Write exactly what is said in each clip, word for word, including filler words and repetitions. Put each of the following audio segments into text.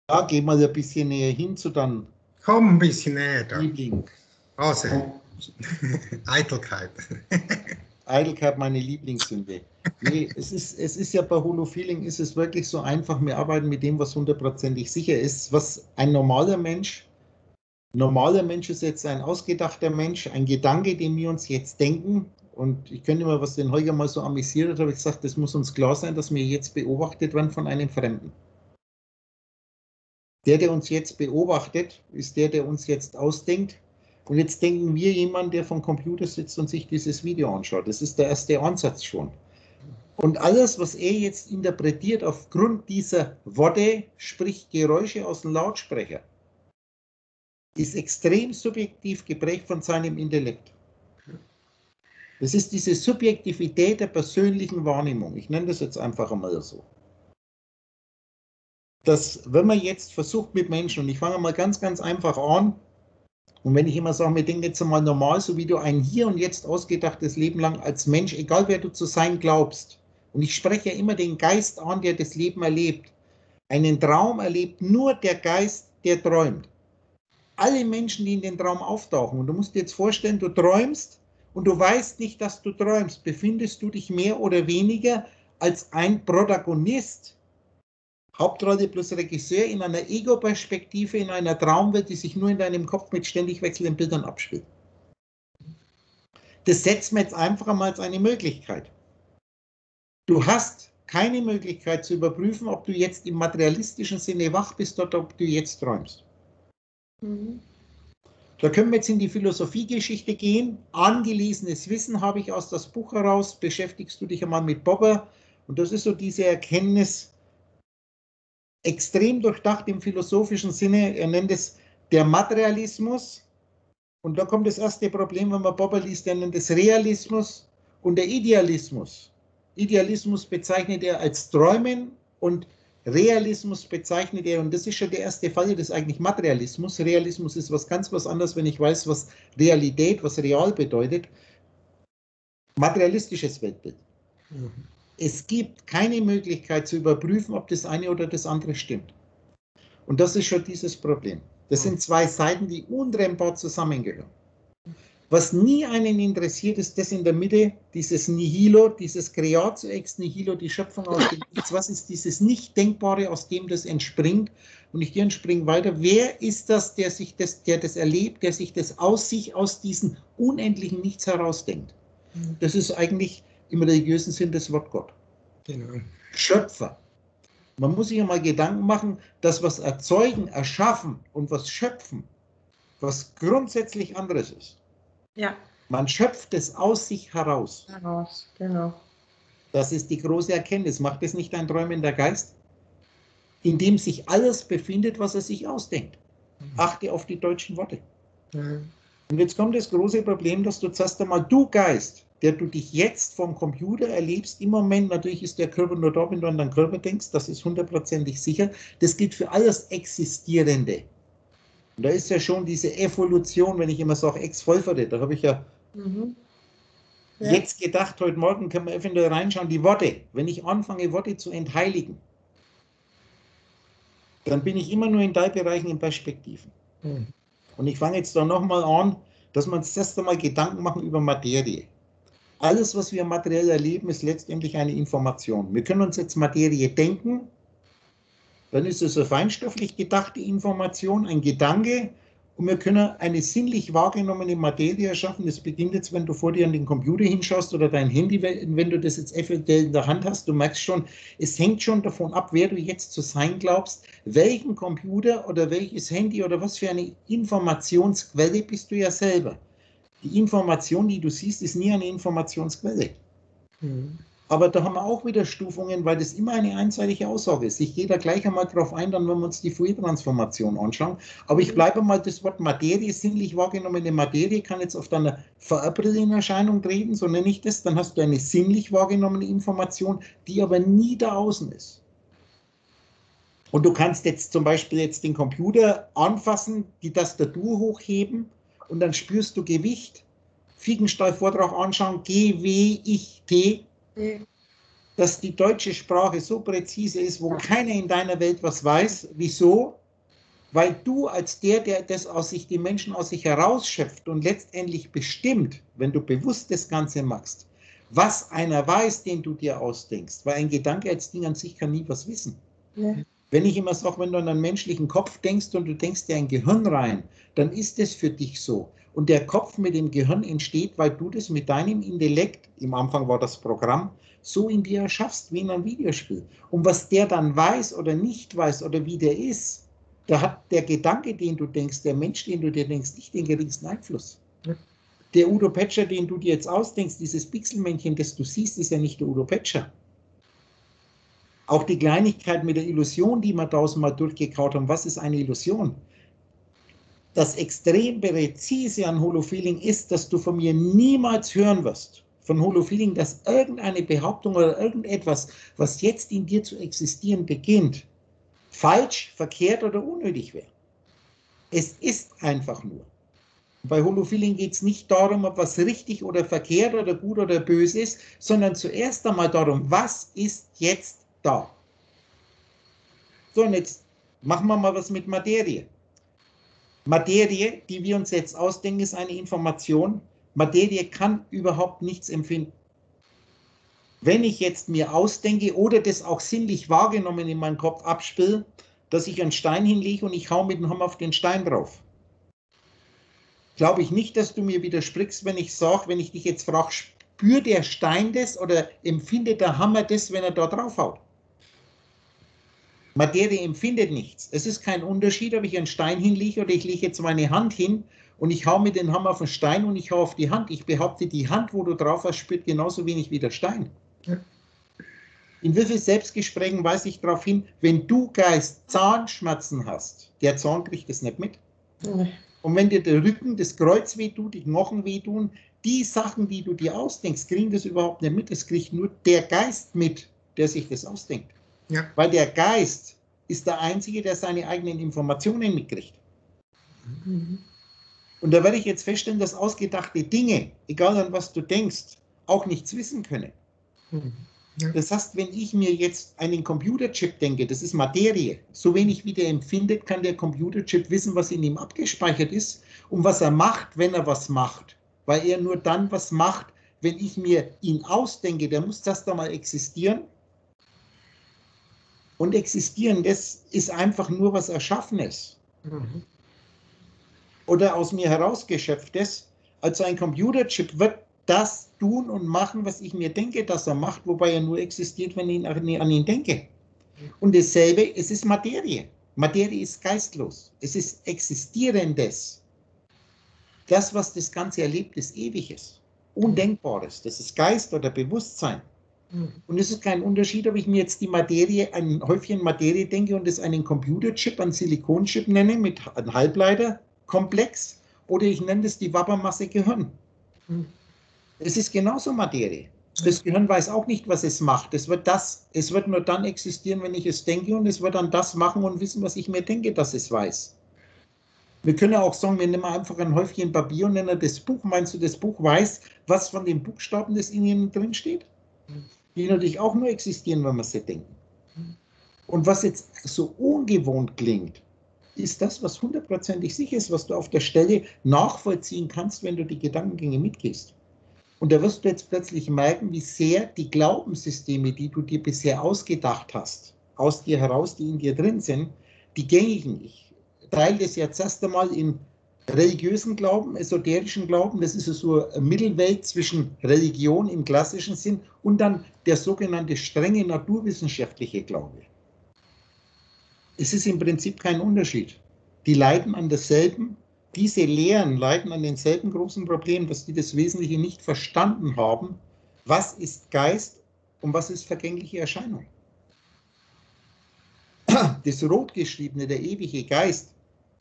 geh mal ein bisschen näher hin zu deinem Komm ein bisschen näher da. Liebling. Also, Eitelkeit. Eitelkeit, meine Lieblingssünde. Nee, es ist, es ist ja bei Holofeeling ist es wirklich so einfach, wir arbeiten mit dem, was hundertprozentig sicher ist, was ein normaler Mensch, normaler Mensch ist jetzt ein ausgedachter Mensch, ein Gedanke, den wir uns jetzt denken, und ich könnte mal, was den Holger mal so amüsiert hat, habe ich gesagt, das muss uns klar sein, dass wir jetzt beobachtet werden von einem Fremden. Der, der uns jetzt beobachtet, ist der, der uns jetzt ausdenkt. Und jetzt denken wir jemand, der vom Computer sitzt und sich dieses Video anschaut. Das ist der erste Ansatz schon. Und alles, was er jetzt interpretiert aufgrund dieser Worte, sprich Geräusche aus dem Lautsprecher, ist extrem subjektiv geprägt von seinem Intellekt. Das ist diese Subjektivität der persönlichen Wahrnehmung. Ich nenne das jetzt einfach einmal so. Dass, wenn man jetzt versucht mit Menschen, und ich fange mal ganz, ganz einfach an, und wenn ich immer sage, wir denken jetzt mal normal, so wie du ein Hier und Jetzt ausgedachtes Leben lang als Mensch, egal wer du zu sein glaubst, und ich spreche ja immer den Geist an, der das Leben erlebt. Einen Traum erlebt nur der Geist, der träumt. Alle Menschen, die in den Traum auftauchen, und du musst dir jetzt vorstellen, du träumst und du weißt nicht, dass du träumst, befindest du dich mehr oder weniger als ein Protagonist, Hauptrolle plus Regisseur, in einer Ego-Perspektive, in einer Traumwelt, die sich nur in deinem Kopf mit ständig wechselnden Bildern abspielt. Das setzen wir jetzt einfach einmal als eine Möglichkeit. Du hast keine Möglichkeit zu überprüfen, ob du jetzt im materialistischen Sinne wach bist oder ob du jetzt träumst. Mhm. Da können wir jetzt in die Philosophiegeschichte gehen. Angelesenes Wissen habe ich aus das Buch heraus. Beschäftigst du dich einmal mit Popper. Und das ist so diese Erkenntnis, extrem durchdacht im philosophischen Sinne. Er nennt es der Materialismus. Und da kommt das erste Problem, wenn man Popper liest, er nennt es Realismus und der Idealismus. Idealismus bezeichnet er als Träumen und Realismus bezeichnet er, und das ist schon der erste Fall, das ist eigentlich Materialismus. Realismus ist was ganz was anderes, wenn ich weiß, was Realität, was real bedeutet. Materialistisches Weltbild. Mhm. Es gibt keine Möglichkeit zu überprüfen, ob das eine oder das andere stimmt. Und das ist schon dieses Problem. Das sind zwei Seiten, die untrennbar zusammengehören. Was nie einen interessiert, ist das in der Mitte, dieses Nihilo, dieses Creatio ex nihilo, die Schöpfung aus dem Nichts. Was ist dieses Nicht-Denkbare, aus dem das entspringt? Und ich gehe und springe weiter. Wer ist das, der sich das, der das erlebt, der sich das aus sich, aus diesem unendlichen Nichts herausdenkt? Das ist eigentlich im religiösen Sinn das Wort Gott. Genau. Schöpfer. Man muss sich ja mal Gedanken machen, dass was erzeugen, erschaffen und was schöpfen, was grundsätzlich anderes ist. Ja. Man schöpft es aus sich heraus. Heraus, genau. Das ist die große Erkenntnis. Macht es nicht ein träumender Geist, in dem sich alles befindet, was er sich ausdenkt? Achte auf die deutschen Worte. Mhm. Und jetzt kommt das große Problem, dass du zuerst einmal, du Geist, der du dich jetzt vom Computer erlebst, im Moment, natürlich ist der Körper nur da, wenn du an deinen Körper denkst, das ist hundertprozentig sicher, das gilt für alles Existierende. Und da ist ja schon diese Evolution, wenn ich immer sage, Ex-Vollverde, da habe ich ja, mhm. ja jetzt gedacht, heute Morgen können wir eventuell reinschauen, die Worte, wenn ich anfange, Worte zu entheiligen, dann bin ich immer nur in Teilbereichen in Perspektiven. Mhm. Und ich fange jetzt da nochmal an, dass wir uns das erste Mal Gedanken machen über Materie. Alles, was wir materiell erleben, ist letztendlich eine Information. Wir können uns jetzt Materie denken, dann ist es eine feinstofflich gedachte Information, ein Gedanke, und wir können eine sinnlich wahrgenommene Materie erschaffen. Das beginnt jetzt, wenn du vor dir an den Computer hinschaust oder dein Handy, wenn du das jetzt eventuell in der Hand hast. Du merkst schon, es hängt schon davon ab, wer du jetzt zu sein glaubst, welchen Computer oder welches Handy oder was für eine Informationsquelle bist du ja selber. Die Information, die du siehst, ist nie eine Informationsquelle. Mhm. Aber da haben wir auch wieder Stufungen, weil das immer eine einseitige Aussage ist. Ich gehe da gleich einmal drauf ein, dann wenn wir uns die Fourier-Transformation anschauen. Aber ich bleibe mal das Wort Materie, sinnlich wahrgenommene Materie, kann jetzt auf deiner Farbbrille in Erscheinung treten, so nenne ich das. Dann hast du eine sinnlich wahrgenommene Information, die aber nie da außen ist. Und du kannst jetzt zum Beispiel jetzt den Computer anfassen, die Tastatur hochheben und dann spürst du Gewicht. Fiegenstall-Vortrag anschauen, G W Ich T. Dass die deutsche Sprache so präzise ist, wo keiner in deiner Welt was weiß. Wieso? Weil du als der, der das aus sich, die Menschen aus sich herausschöpft und letztendlich bestimmt, wenn du bewusst das Ganze machst, was einer weiß, den du dir ausdenkst, weil ein Gedanke als Ding an sich kann nie was wissen. Ja. Wenn ich immer sage, wenn du an einen menschlichen Kopf denkst und du denkst dir ein Gehirn rein, dann ist es für dich so. Und der Kopf mit dem Gehirn entsteht, weil du das mit deinem Intellekt, im Anfang war das Programm, so in dir erschaffst, wie in einem Videospiel. Und was der dann weiß oder nicht weiß oder wie der ist, da hat der Gedanke, den du denkst, der Mensch, den du dir denkst, nicht den geringsten Einfluss. Ja. Der Udo Petscher, den du dir jetzt ausdenkst, dieses Pixelmännchen, das du siehst, ist ja nicht der Udo Petscher. Auch die Kleinigkeit mit der Illusion, die wir tausendmal durchgekaut haben, was ist eine Illusion? Das extrem präzise an Holofeeling ist, dass du von mir niemals hören wirst, von Holofeeling, dass irgendeine Behauptung oder irgendetwas, was jetzt in dir zu existieren beginnt, falsch, verkehrt oder unnötig wäre. Es ist einfach nur. Bei Holofeeling geht es nicht darum, ob was richtig oder verkehrt oder gut oder böse ist, sondern zuerst einmal darum, was ist jetzt da. So, und jetzt machen wir mal was mit Materie. Materie, die wir uns jetzt ausdenken, ist eine Information. Materie kann überhaupt nichts empfinden. Wenn ich jetzt mir ausdenke oder das auch sinnlich wahrgenommen in meinem Kopf abspiele, dass ich einen Stein hinlege und ich hau mit dem Hammer auf den Stein drauf. Glaube ich nicht, dass du mir widersprichst, wenn ich sage, wenn ich dich jetzt frage, spürt der Stein das oder empfindet der Hammer das, wenn er da drauf haut? Materie empfindet nichts. Es ist kein Unterschied, ob ich einen Stein hinlege oder ich lege jetzt meine Hand hin und ich hau mit dem Hammer auf den Stein und ich hau auf die Hand. Ich behaupte, die Hand, wo du drauf hast, spürt genauso wenig wie der Stein. Ja. In wie vielen Selbstgesprächen weise ich darauf hin, wenn du Geist Zahnschmerzen hast, der Zahn kriegt das nicht mit. Ja. Und wenn dir der Rücken, das Kreuz wehtut, die Knochen wehtun, die Sachen, die du dir ausdenkst, kriegen das überhaupt nicht mit. Das kriegt nur der Geist mit, der sich das ausdenkt. Ja. Weil der Geist ist der Einzige, der seine eigenen Informationen mitkriegt. Mhm. Und da werde ich jetzt feststellen, dass ausgedachte Dinge, egal an was du denkst, auch nichts wissen können. Mhm. Ja. Das heißt, wenn ich mir jetzt einen Computerchip denke, das ist Materie, so wenig wie der empfindet, kann der Computerchip wissen, was in ihm abgespeichert ist und was er macht, wenn er was macht. Weil er nur dann was macht, wenn ich mir ihn ausdenke, der muss erst einmal existieren. Und existieren, das ist einfach nur was Erschaffenes. Mhm. Oder aus mir herausgeschöpftes. Also ein Computerchip wird das tun und machen, was ich mir denke, dass er macht, wobei er nur existiert, wenn ich an ihn denke. Und dasselbe, es ist Materie. Materie ist geistlos. Es ist Existierendes. Das, was das Ganze erlebt, ist Ewiges, Undenkbares. Das ist Geist oder Bewusstsein. Und es ist kein Unterschied, ob ich mir jetzt die Materie, ein Häufchen Materie denke und es einen Computerchip, einen Silikonchip nenne mit einem Halbleiterkomplex oder ich nenne das die Wabbermasse Gehirn. Mhm. Es ist genauso Materie. Das Gehirn weiß auch nicht, was es macht. Es wird, das, es wird nur dann existieren, wenn ich es denke und es wird dann das machen und wissen, was ich mir denke, dass es weiß. Wir können auch sagen, wir nehmen einfach ein Häufchen Papier und nennen das Buch. Meinst du, das Buch weiß, was von den Buchstaben, das in ihnen drin steht? Die natürlich auch nur existieren, wenn wir sie denken. Und was jetzt so ungewohnt klingt, ist das, was hundertprozentig sicher ist, was du auf der Stelle nachvollziehen kannst, wenn du die Gedankengänge mitgehst. Und da wirst du jetzt plötzlich merken, wie sehr die Glaubenssysteme, die du dir bisher ausgedacht hast, aus dir heraus, die in dir drin sind, die gängigen. Ich teile das jetzt erst einmal in religiösen Glauben, esoterischen Glauben, das ist so eine Mittelwelt zwischen Religion im klassischen Sinn und dann der sogenannte strenge naturwissenschaftliche Glaube. Es ist im Prinzip kein Unterschied. Die leiden an derselben, diese Lehren leiden an denselben großen Problemen, dass die das Wesentliche nicht verstanden haben, was ist Geist und was ist vergängliche Erscheinung. Das Rotgeschriebene, der ewige Geist,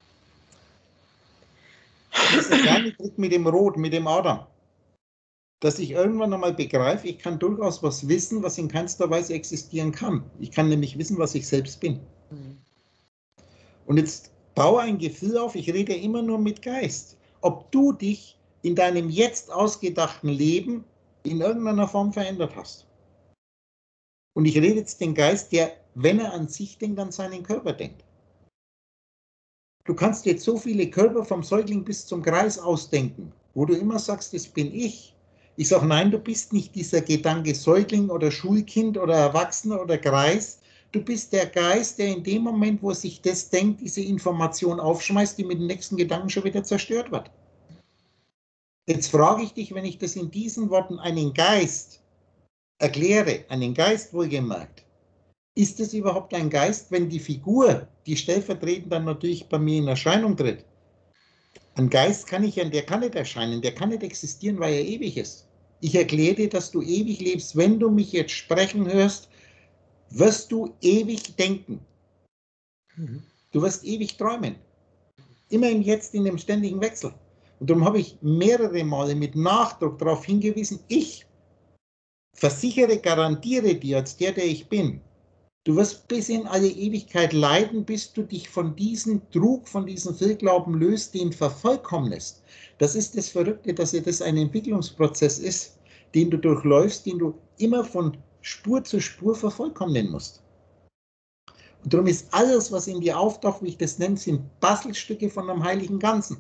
das ist der kleine Trick mit dem Rot, mit dem Adam. Dass ich irgendwann einmal begreife, ich kann durchaus was wissen, was in keinster Weise existieren kann. Ich kann nämlich wissen, was ich selbst bin. Mhm. Und jetzt baue ein Gefühl auf, ich rede immer nur mit Geist. Ob du dich in deinem jetzt ausgedachten Leben in irgendeiner Form verändert hast. Und ich rede jetzt den Geist, der, wenn er an sich denkt, an seinen Körper denkt. Du kannst jetzt so viele Körper vom Säugling bis zum Kreis ausdenken, wo du immer sagst, das bin ich. Ich sage, nein, du bist nicht dieser Gedanke Säugling oder Schulkind oder Erwachsener oder Kreis. Du bist der Geist, der in dem Moment, wo sich das denkt, diese Information aufschmeißt, die mit dem nächsten Gedanken schon wieder zerstört wird. Jetzt frage ich dich, wenn ich das in diesen Worten einen Geist erkläre, einen Geist wohlgemerkt, ist es überhaupt ein Geist, wenn die Figur, die stellvertretend dann natürlich bei mir in Erscheinung tritt? Ein Geist kann ich ja, der kann nicht erscheinen, der kann nicht existieren, weil er ewig ist. Ich erkläre dir, dass du ewig lebst. Wenn du mich jetzt sprechen hörst, wirst du ewig denken. Du wirst ewig träumen. Immer im Jetzt, in dem ständigen Wechsel. Und darum habe ich mehrere Male mit Nachdruck darauf hingewiesen, ich versichere, garantiere dir als der, der ich bin, du wirst bis in alle Ewigkeit leiden, bis du dich von diesem Trug, von diesem Fehlglauben löst, den vervollkommnest. Das ist das Verrückte, dass ja das ein Entwicklungsprozess ist, den du durchläufst, den du immer von Spur zu Spur vervollkommnen musst. Und darum ist alles, was in dir auftaucht, wie ich das nenne, sind Puzzlestücke von einem heiligen Ganzen.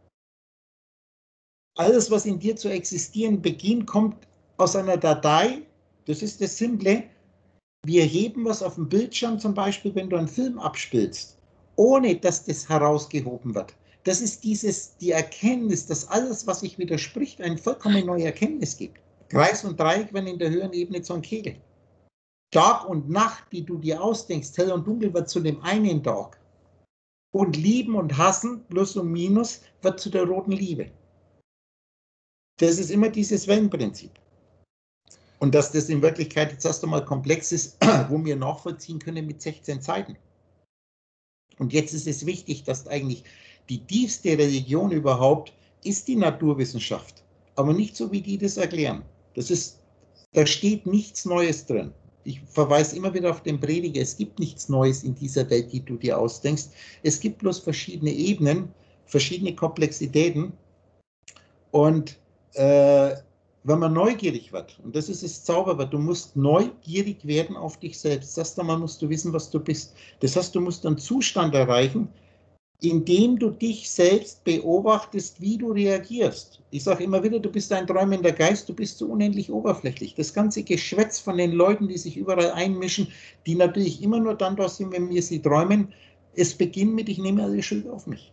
Alles, was in dir zu existieren beginnt, kommt aus einer Datei. Das ist das Simple. Wir heben was auf dem Bildschirm, zum Beispiel, wenn du einen Film abspielst, ohne dass das herausgehoben wird. Das ist dieses, die Erkenntnis, dass alles, was sich widerspricht, eine vollkommen neue Erkenntnis gibt. Kreis und Dreieck werden in der höheren Ebene zu einem Kegel. Tag und Nacht, die du dir ausdenkst, hell und dunkel, wird zu dem einen Tag. Und Lieben und Hassen, Plus und Minus, wird zu der roten Liebe. Das ist immer dieses Wellenprinzip. Und dass das in Wirklichkeit jetzt erst einmal komplex ist, wo wir nachvollziehen können mit sechzehn Seiten. Und jetzt ist es wichtig, dass eigentlich die tiefste Religion überhaupt ist die Naturwissenschaft. Aber nicht so, wie die das erklären. Das ist, da steht nichts Neues drin. Ich verweise immer wieder auf den Prediger. Es gibt nichts Neues in dieser Welt, die du dir ausdenkst. Es gibt bloß verschiedene Ebenen, verschiedene Komplexitäten. Und äh, wenn man neugierig wird, und das ist das Zauberwort, du musst neugierig werden auf dich selbst. Erst einmal musst du wissen, was du bist. Das heißt, du musst einen Zustand erreichen, in dem du dich selbst beobachtest, wie du reagierst. Ich sage immer wieder, du bist ein träumender Geist, du bist so unendlich oberflächlich. Das ganze Geschwätz von den Leuten, die sich überall einmischen, die natürlich immer nur dann da sind, wenn wir sie träumen, es beginnt mit, ich nehme alle Schuld auf mich.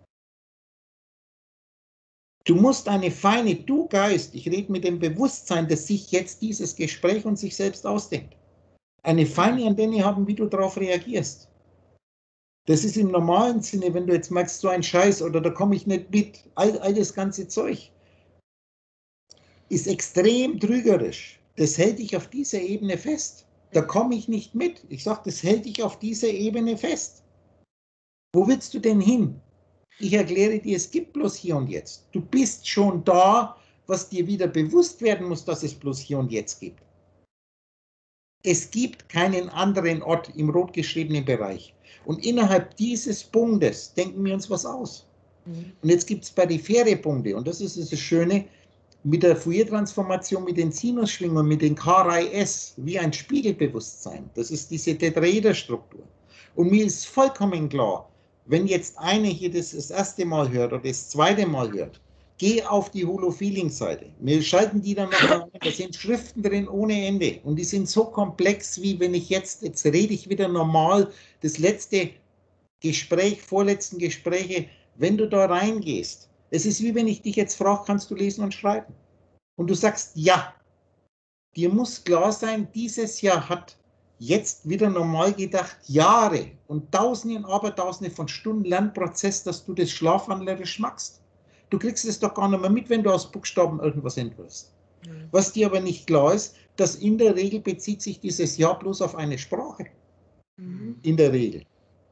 Du musst eine feine, du Geist, ich rede mit dem Bewusstsein, das sich jetzt dieses Gespräch und sich selbst ausdenkt, eine feine Antenne haben, wie du darauf reagierst. Das ist im normalen Sinne, wenn du jetzt merkst, so ein Scheiß oder da komme ich nicht mit, all, all das ganze Zeug ist extrem trügerisch. Das hält dich auf dieser Ebene fest. Da komme ich nicht mit. Ich sage, das hält dich auf dieser Ebene fest. Wo willst du denn hin? Ich erkläre dir, es gibt bloß hier und jetzt. Du bist schon da, was dir wieder bewusst werden muss, dass es bloß hier und jetzt gibt. Es gibt keinen anderen Ort im rot geschriebenen Bereich. Und innerhalb dieses Punktes denken wir uns was aus. Mhm. Und jetzt gibt es periphere Punkte. Und das ist das Schöne mit der Fourier-Transformation, mit den Sinusschwingungen, mit den K drei S, wie ein Spiegelbewusstsein. Das ist diese Tetraederstruktur. Und mir ist vollkommen klar, wenn jetzt einer hier das, das erste Mal hört oder das zweite Mal hört, geh auf die Holo-Feeling-Seite. Wir schalten die dann noch an. Da sind Schriften drin ohne Ende. Und die sind so komplex, wie wenn ich jetzt, jetzt rede ich wieder normal, das letzte Gespräch, vorletzten Gespräche, wenn du da reingehst. Es ist wie wenn ich dich jetzt frage, kannst du lesen und schreiben? Und du sagst, ja. Dir muss klar sein, dieses Jahr hat jetzt wieder normal gedacht, Jahre und Tausende und Abertausende von Stunden Lernprozess, dass du das schlafwandlerisch machst. Du kriegst es doch gar nicht mehr mit, wenn du aus Buchstaben irgendwas entwirfst. Mhm. Was dir aber nicht klar ist, dass in der Regel bezieht sich dieses Jahr bloß auf eine Sprache. Mhm. In der Regel.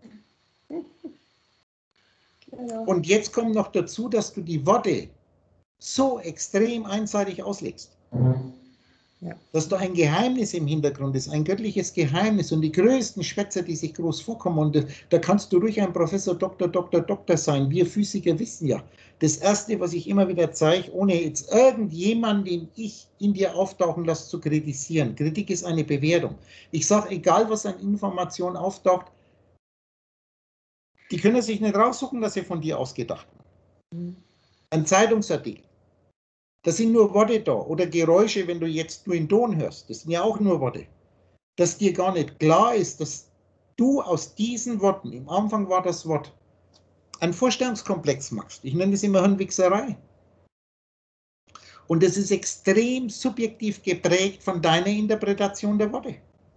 Genau. Und jetzt kommt noch dazu, dass du die Worte so extrem einseitig auslegst. Mhm. Ja. Dass da ein Geheimnis im Hintergrund ist, ein göttliches Geheimnis und die größten Schwätzer, die sich groß vorkommen, und da kannst du ruhig ein Professor, Doktor, Doktor, Doktor sein. Wir Physiker wissen ja, das Erste, was ich immer wieder zeige, ohne jetzt irgendjemanden, den ich in dir auftauchen lasse, zu kritisieren. Kritik ist eine Bewertung. Ich sage, egal was an Information auftaucht, Die können sich nicht raussuchen, dass sie von dir ausgedacht haben. Ein Zeitungsartikel. Das sind nur Worte da. Oder Geräusche, wenn du jetzt nur in Ton hörst. Das sind ja auch nur Worte. Dass dir gar nicht klar ist, dass du aus diesen Worten, im Anfang war das Wort, einen Vorstellungskomplex machst. Ich nenne das immer Hirnwichserei. Und das ist extrem subjektiv geprägt von deiner Interpretation der Worte.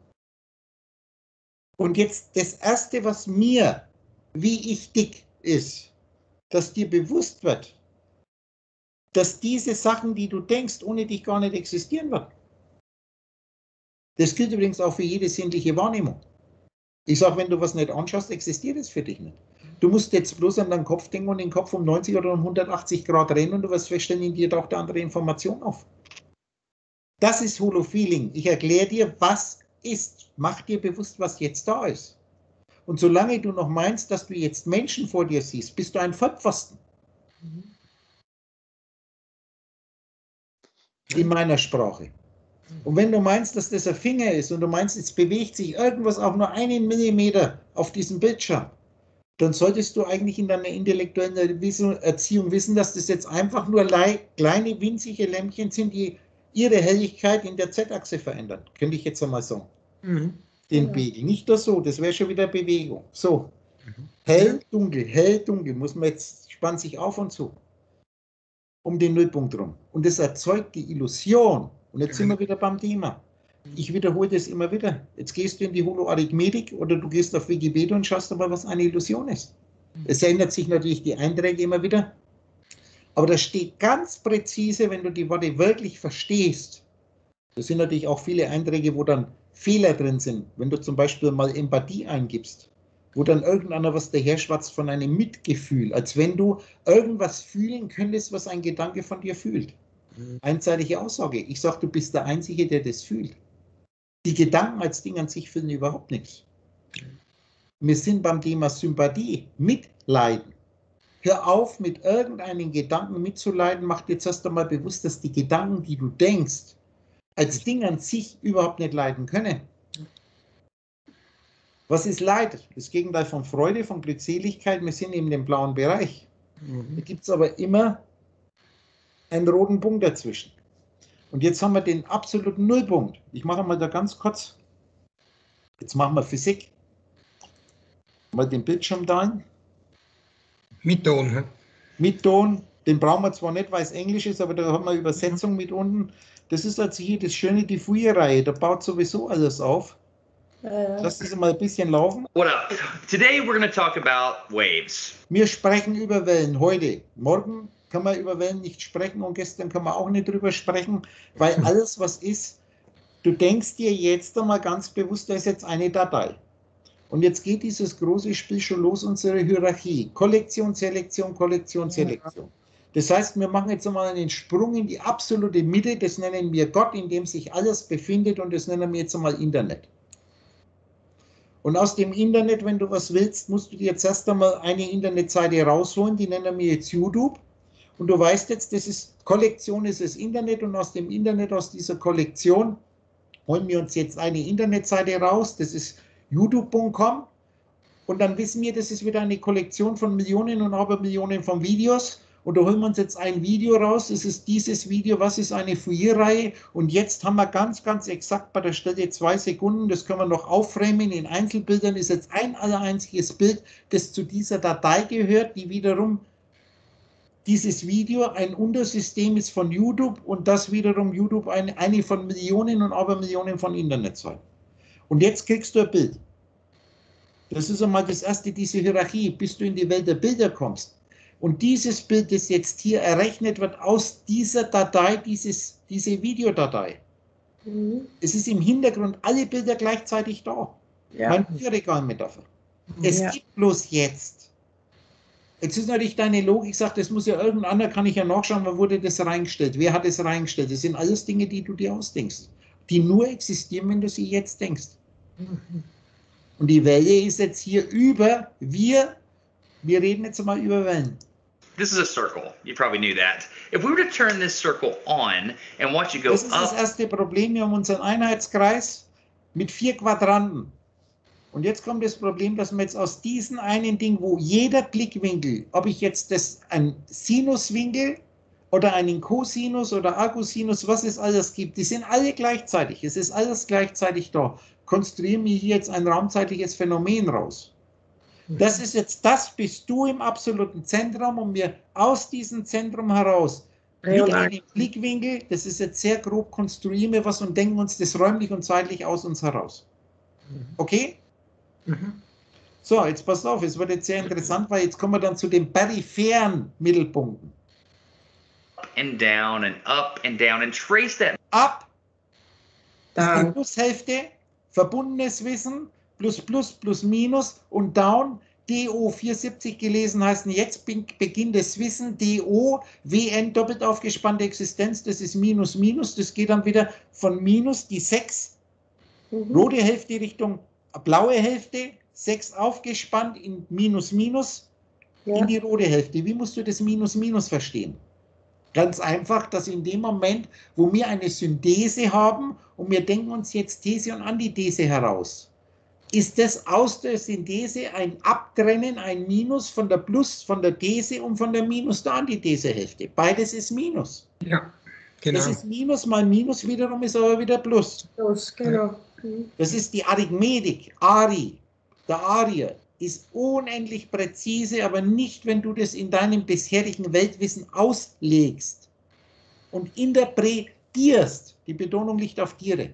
Und jetzt das Erste, was mir, wie ich dick, ist, dass dir bewusst wird, dass diese Sachen, die du denkst, ohne dich gar nicht existieren werden. Das gilt übrigens auch für jede sinnliche Wahrnehmung. Ich sage, wenn du was nicht anschaust, existiert es für dich nicht. Du musst jetzt bloß an deinen Kopf denken und den Kopf um neunzig oder um hundertachtzig Grad drehen und du wirst feststellen, in dir taucht eine andere Information auf. Das ist Holofeeling. Ich erkläre dir, was ist. Mach dir bewusst, was jetzt da ist. Und solange du noch meinst, dass du jetzt Menschen vor dir siehst, bist du ein Vollpfosten. Mhm. In meiner Sprache. Und wenn du meinst, dass das ein Finger ist und du meinst, es bewegt sich irgendwas auch nur einen Millimeter auf diesem Bildschirm, dann solltest du eigentlich in deiner intellektuellen Erziehung wissen, dass das jetzt einfach nur kleine, winzige Lämpchen sind, die ihre Helligkeit in der Z-Achse verändern. Könnte ich jetzt einmal sagen. Mhm. Den Pegel. Nicht das so, das wäre schon wieder Bewegung. So. Mhm. Hell, dunkel, hell, dunkel. Muss man jetzt, spannt sich auf und zu. Um den Nullpunkt rum. Und das erzeugt die Illusion. Und jetzt sind wir wieder beim Thema. Ich wiederhole das immer wieder. Jetzt gehst du in die Holoarithmetik oder du gehst auf Wikipedia und schaust aber, was eine Illusion ist. Es ändert sich natürlich die Einträge immer wieder. Aber da steht ganz präzise, wenn du die Worte wirklich verstehst. Das sind natürlich auch viele Einträge, wo dann Fehler drin sind. Wenn du zum Beispiel mal Empathie eingibst, wo dann irgendeiner was daherschwatzt von einem Mitgefühl, als wenn du irgendwas fühlen könntest, was ein Gedanke von dir fühlt. Einseitige Aussage. Ich sage, du bist der Einzige, der das fühlt. Die Gedanken als Ding an sich fühlen überhaupt nichts. Wir sind beim Thema Sympathie, Mitleiden. Hör auf, mit irgendeinem Gedanken mitzuleiden. Mach dir zuerst einmal bewusst, dass die Gedanken, die du denkst, als Ding an sich überhaupt nicht leiden können. Was ist Leid? Das Gegenteil von Freude, von Glückseligkeit. Wir sind in dem blauen Bereich. Da gibt es aber immer einen roten Punkt dazwischen. Und jetzt haben wir den absoluten Nullpunkt. Ich mache mal da ganz kurz. Jetzt machen wir Physik. Mal den Bildschirm da. Mit Ton. Hm? Mit Ton. Den brauchen wir zwar nicht, weil es Englisch ist, aber da haben wir Übersetzung mhm. mit unten. Das ist also hier das schöne, die Fourier-Reihe. Da baut sowieso alles auf. Ja. Lass das mal ein bisschen laufen. What up? Today we're going to talk about waves. Wir sprechen über Wellen heute. Morgen kann man über Wellen nicht sprechen und gestern kann man auch nicht drüber sprechen, weil alles, was ist, du denkst dir jetzt einmal ganz bewusst, da ist jetzt eine Datei. Und jetzt geht dieses große Spiel schon los, unsere Hierarchie. Kollektion, Selektion, Kollektion, Selektion. Das heißt, wir machen jetzt einmal einen Sprung in die absolute Mitte, das nennen wir Gott, in dem sich alles befindet und das nennen wir jetzt einmal Internet. Und aus dem Internet, wenn du was willst, musst du dir jetzt erst einmal eine Internetseite rausholen, die nennen wir jetzt YouTube. Und du weißt jetzt, das ist Kollektion, ist das Internet und aus dem Internet, aus dieser Kollektion, holen wir uns jetzt eine Internetseite raus, das ist youtube punkt com und dann wissen wir, das ist wieder eine Kollektion von Millionen und Abermillionen von Videos und da holen wir uns jetzt ein Video raus, das ist dieses Video, was ist eine Fourier-Reihe und jetzt haben wir ganz, ganz exakt bei der Stelle zwei Sekunden, das können wir noch aufframen in Einzelbildern, ist jetzt ein allereinziges Bild, das zu dieser Datei gehört, die wiederum dieses Video ein Untersystem ist von YouTube und das wiederum YouTube eine, eine von Millionen und Abermillionen von Internetseiten. Und jetzt kriegst du ein Bild. Das ist einmal das erste, diese Hierarchie, bis du in die Welt der Bilder kommst. Und dieses Bild, das jetzt hier errechnet wird aus dieser Datei, dieses, diese Videodatei. Mhm. Es ist im Hintergrund alle Bilder gleichzeitig da. Ja. Mein Bücherregal-Metapher. Es ja. gibt bloß jetzt. Jetzt ist natürlich deine Logik, sagt, das muss ja irgendein anderer, kann ich ja nachschauen, wo wurde das reingestellt, wer hat es reingestellt. Das sind alles Dinge, die du dir ausdenkst, die nur existieren, wenn du sie jetzt denkst. Und die Welle ist jetzt hier über, wir, wir reden jetzt mal über Wellen. This is a circle. You probably knew that. If we were to turn this circle on and watch it go up. Das ist das erste Problem. Wir haben unseren Einheitskreis mit vier Quadranten. Und jetzt kommt das Problem, dass man jetzt aus diesem einen Ding, wo jeder Blickwinkel, ob ich jetzt das ein Sinuswinkel oder einen Cosinus oder Arcosinus, was es alles gibt, die sind alle gleichzeitig, es ist alles gleichzeitig da. Konstruiere mir hier jetzt ein raumzeitliches Phänomen raus. Das ist jetzt, das bist du im absoluten Zentrum und mir aus diesem Zentrum heraus mit einem Blickwinkel, das ist jetzt sehr grob, konstruieren wir was und denken uns das räumlich und zeitlich aus uns heraus. Okay? Mhm. So, jetzt passt auf, es wird jetzt sehr interessant, weil jetzt kommen wir dann zu den peripheren Mittelpunkten. Up and down and up and down and trace that. Up ist die Down. Plushälfte, verbundenes Wissen, plus plus plus minus und down, D O vierhundertsiebzig gelesen heißt jetzt Beginn des Wissen, D O, W N doppelt aufgespannte Existenz, das ist minus minus, das geht dann wieder von minus die sechs, Mhm. rote Hälfte Richtung blaue Hälfte, sechs aufgespannt in minus minus Ja. in die rote Hälfte. Wie musst du das minus minus verstehen? Ganz einfach, dass in dem Moment, wo wir eine Synthese haben und wir denken uns jetzt These und Antithese heraus, ist das aus der Synthese ein Abtrennen, ein Minus von der Plus, von der These und von der Minus der Antithesehälfte. Beides ist Minus. Ja, genau. Das ist Minus mal Minus, wiederum ist aber wieder Plus. Los, genau. Mhm. Das ist die Arithmetik, Ari, der Arier, ist unendlich präzise, aber nicht, wenn du das in deinem bisherigen Weltwissen auslegst und interpretierst. Die Betonung liegt auf Tiere.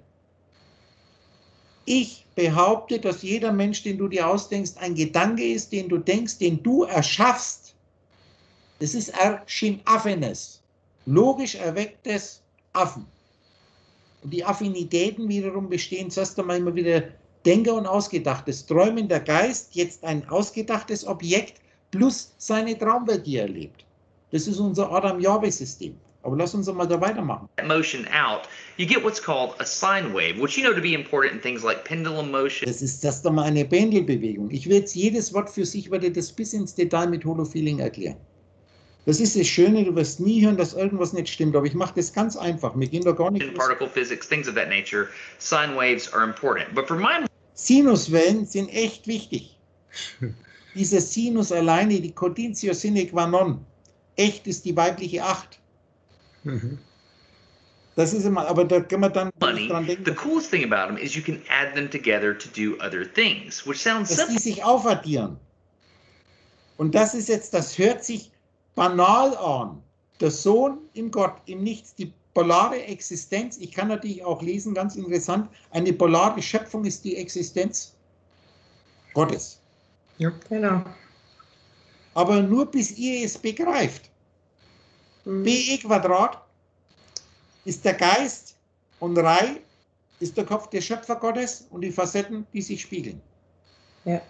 Ich behaupte, dass jeder Mensch, den du dir ausdenkst, ein Gedanke ist, den du denkst, den du erschaffst. Das ist Erschaffenes, logisch erwecktes Affen. Und die Affinitäten wiederum bestehen zuerst einmal immer wieder Denker und Ausgedachtes. Träumen der Geist, jetzt ein ausgedachtes Objekt plus seine Traumwelt, die er erlebt. Das ist unser Adam-Jahwe-System. Aber lass uns mal da weitermachen. Motion out, you get what's called a sine wave, which you know to be important in things like pendulum motion. Das ist erst einmal eine Pendelbewegung. Ich will jetzt jedes Wort für sich, werde das bis ins Detail mit Holofeeling erklären. Das ist das Schöne, du wirst nie hören, dass irgendwas nicht stimmt, aber ich mache das ganz einfach. Wir gehen da gar nicht. Particle physics, things of that nature, sine waves are important. But for my Sinuswellen sind echt wichtig. Dieser Sinus alleine, die Conditio sine qua non. Echt ist die weibliche Acht. Mhm. Das ist immer, aber da können wir dann money, dran denken, the coolest thing about them is you can add them together to do other things, which sounds dass die simple. sich aufaddieren. Und das ist jetzt, das hört sich banal an. Der Sohn im Gott, im Nichts, die polare Existenz. Ich kann natürlich auch lesen, ganz interessant, eine polare Schöpfung ist die Existenz Gottes. Ja. Genau. Aber nur bis ihr es begreift. Mhm. B E Quadrat ist der Geist und Rei ist der Kopf des Schöpfer Gottes und die Facetten, die sich spiegeln. Ja.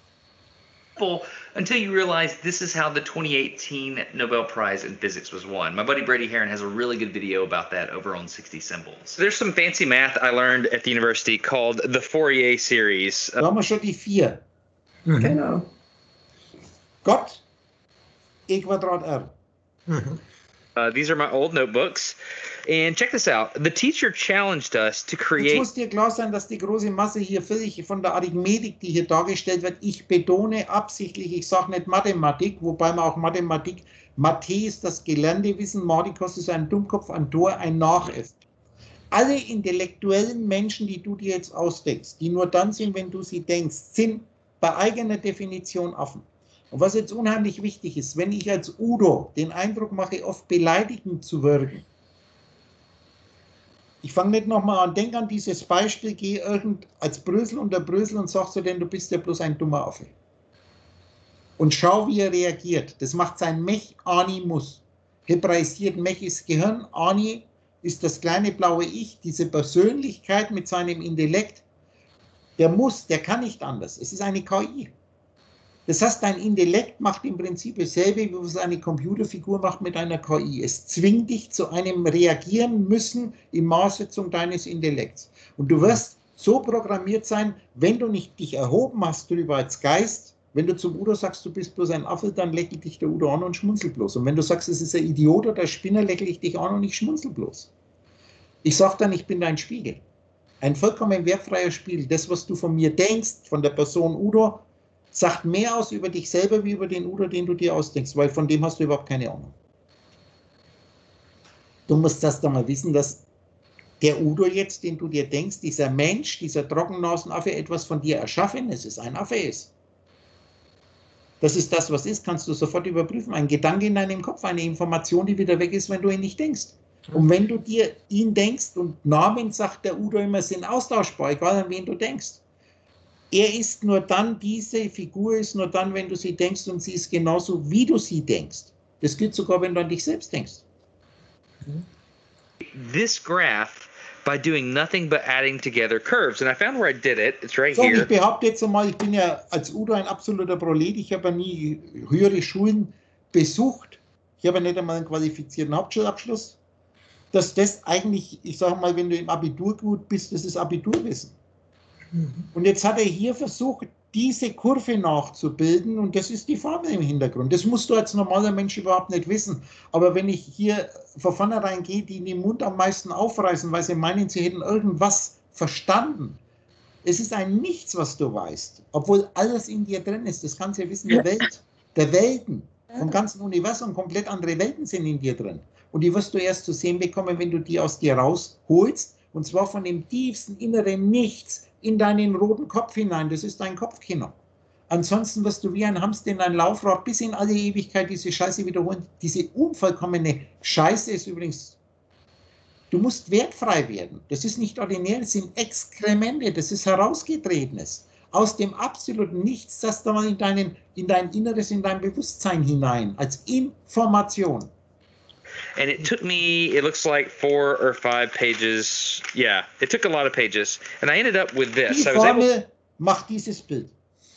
Until you realize this is how the twenty eighteen Nobel Prize in Physics was won. My buddy Brady Heron has a really good video about that over on sixty Symbols. There's some fancy math I learned at the university called the Fourier series. Da haben wir schon die vier. Mhm. Genau. Gott, E Quadrat R. Mhm. Uh, these are my old notebooks. And check this out. The teacher challenged us to Jetzt create. muss dir klar sein, dass die große Masse hier völlig von der Arithmetik, die hier dargestellt wird, ich betone absichtlich, ich sage nicht Mathematik, wobei man auch Mathematik, Mathe ist das gelernte Wissen, Martikos ist ein Dummkopf, ein Tor, ein Nachäfft. Alle intellektuellen Menschen, die du dir jetzt ausdenkst, die nur dann sind, wenn du sie denkst, sind bei eigener Definition Affen. Und was jetzt unheimlich wichtig ist, wenn ich als Udo den Eindruck mache, oft beleidigend zu wirken, ich fange nicht nochmal an, denk an dieses Beispiel, geh irgend als Brösel unter Brösel und sag so, denn du bist ja bloß ein dummer Affe. Und schau, wie er reagiert. Das macht sein Mech, Animus. Hebraisiert Mech ist Gehirn, Ani ist das kleine blaue Ich, diese Persönlichkeit mit seinem Intellekt. Der muss, der kann nicht anders. Es ist eine K I. Das heißt, dein Intellekt macht im Prinzip dasselbe, wie es eine Computerfigur macht mit einer K I. Es zwingt dich zu einem Reagieren müssen in Maßsetzung deines Intellekts. Und du wirst so programmiert sein, wenn du nicht dich erhoben hast darüber als Geist, wenn du zum Udo sagst, du bist bloß ein Affe, dann lächelt dich der Udo an und schmunzelt bloß. Und wenn du sagst, es ist ein Idiot oder ein Spinner, lächle ich dich an und ich schmunzel bloß. Ich sage dann, ich bin dein Spiegel. Ein vollkommen wertfreier Spiegel. Das, was du von mir denkst, von der Person Udo, sagt mehr aus über dich selber, wie über den Udo, den du dir ausdenkst, weil von dem hast du überhaupt keine Ahnung. Du musst erst einmal wissen, dass der Udo jetzt, den du dir denkst, dieser Mensch, dieser Trockennasenaffe, etwas von dir Erschaffenes ist, ein Affe ist. Das ist das, was ist, kannst du sofort überprüfen. Ein Gedanke in deinem Kopf, eine Information, die wieder weg ist, wenn du ihn nicht denkst. Und wenn du dir ihn denkst, und Namen, sagt der Udo immer, sind austauschbar, egal an wen du denkst. Er ist nur dann, diese Figur ist nur dann, wenn du sie denkst, und sie ist genauso, wie du sie denkst. Das gilt sogar, wenn du an dich selbst denkst. This graph by doing nothing but adding together curves. And I found where I did it. It's right So, here. ich behaupte jetzt einmal, ich bin ja als Udo ein absoluter Prolet. Ich habe ja nie höhere Schulen besucht. Ich habe ja nicht einmal einen qualifizierten Hauptschulabschluss. Dass das eigentlich, ich sage mal, wenn du im Abitur gut bist, das ist Abiturwissen. Mhm. Und jetzt hat er hier versucht, diese Kurve nachzubilden, und das ist die Formel im Hintergrund. Das musst du als normaler Mensch überhaupt nicht wissen. Aber wenn ich hier von vornherein gehe, die den Mund am meisten aufreißen, weil sie meinen, sie hätten irgendwas verstanden. Es ist ein Nichts, was du weißt, obwohl alles in dir drin ist. Das ganze Wissen der Welt, der Welten, vom ganzen Universum, komplett andere Welten sind in dir drin. Und die wirst du erst zu sehen bekommen, wenn du die aus dir rausholst, und zwar von dem tiefsten inneren Nichts in deinen roten Kopf hinein. Das ist dein Kopfkino. Ansonsten wirst du wie ein Hamster in ein Laufrad bis in alle Ewigkeit diese Scheiße wiederholen. Diese unvollkommene Scheiße ist übrigens, du musst wertfrei werden. Das ist nicht ordinär, das sind Exkremente, das ist Herausgetretenes. Aus dem absoluten Nichts, das da mal in, deinen, in dein Inneres, in dein Bewusstsein hinein, als Information. And it took me, it looks like four or five pages. Yeah, it took a lot of pages. And I ended up with this. Die I was able Formel macht dieses Bild.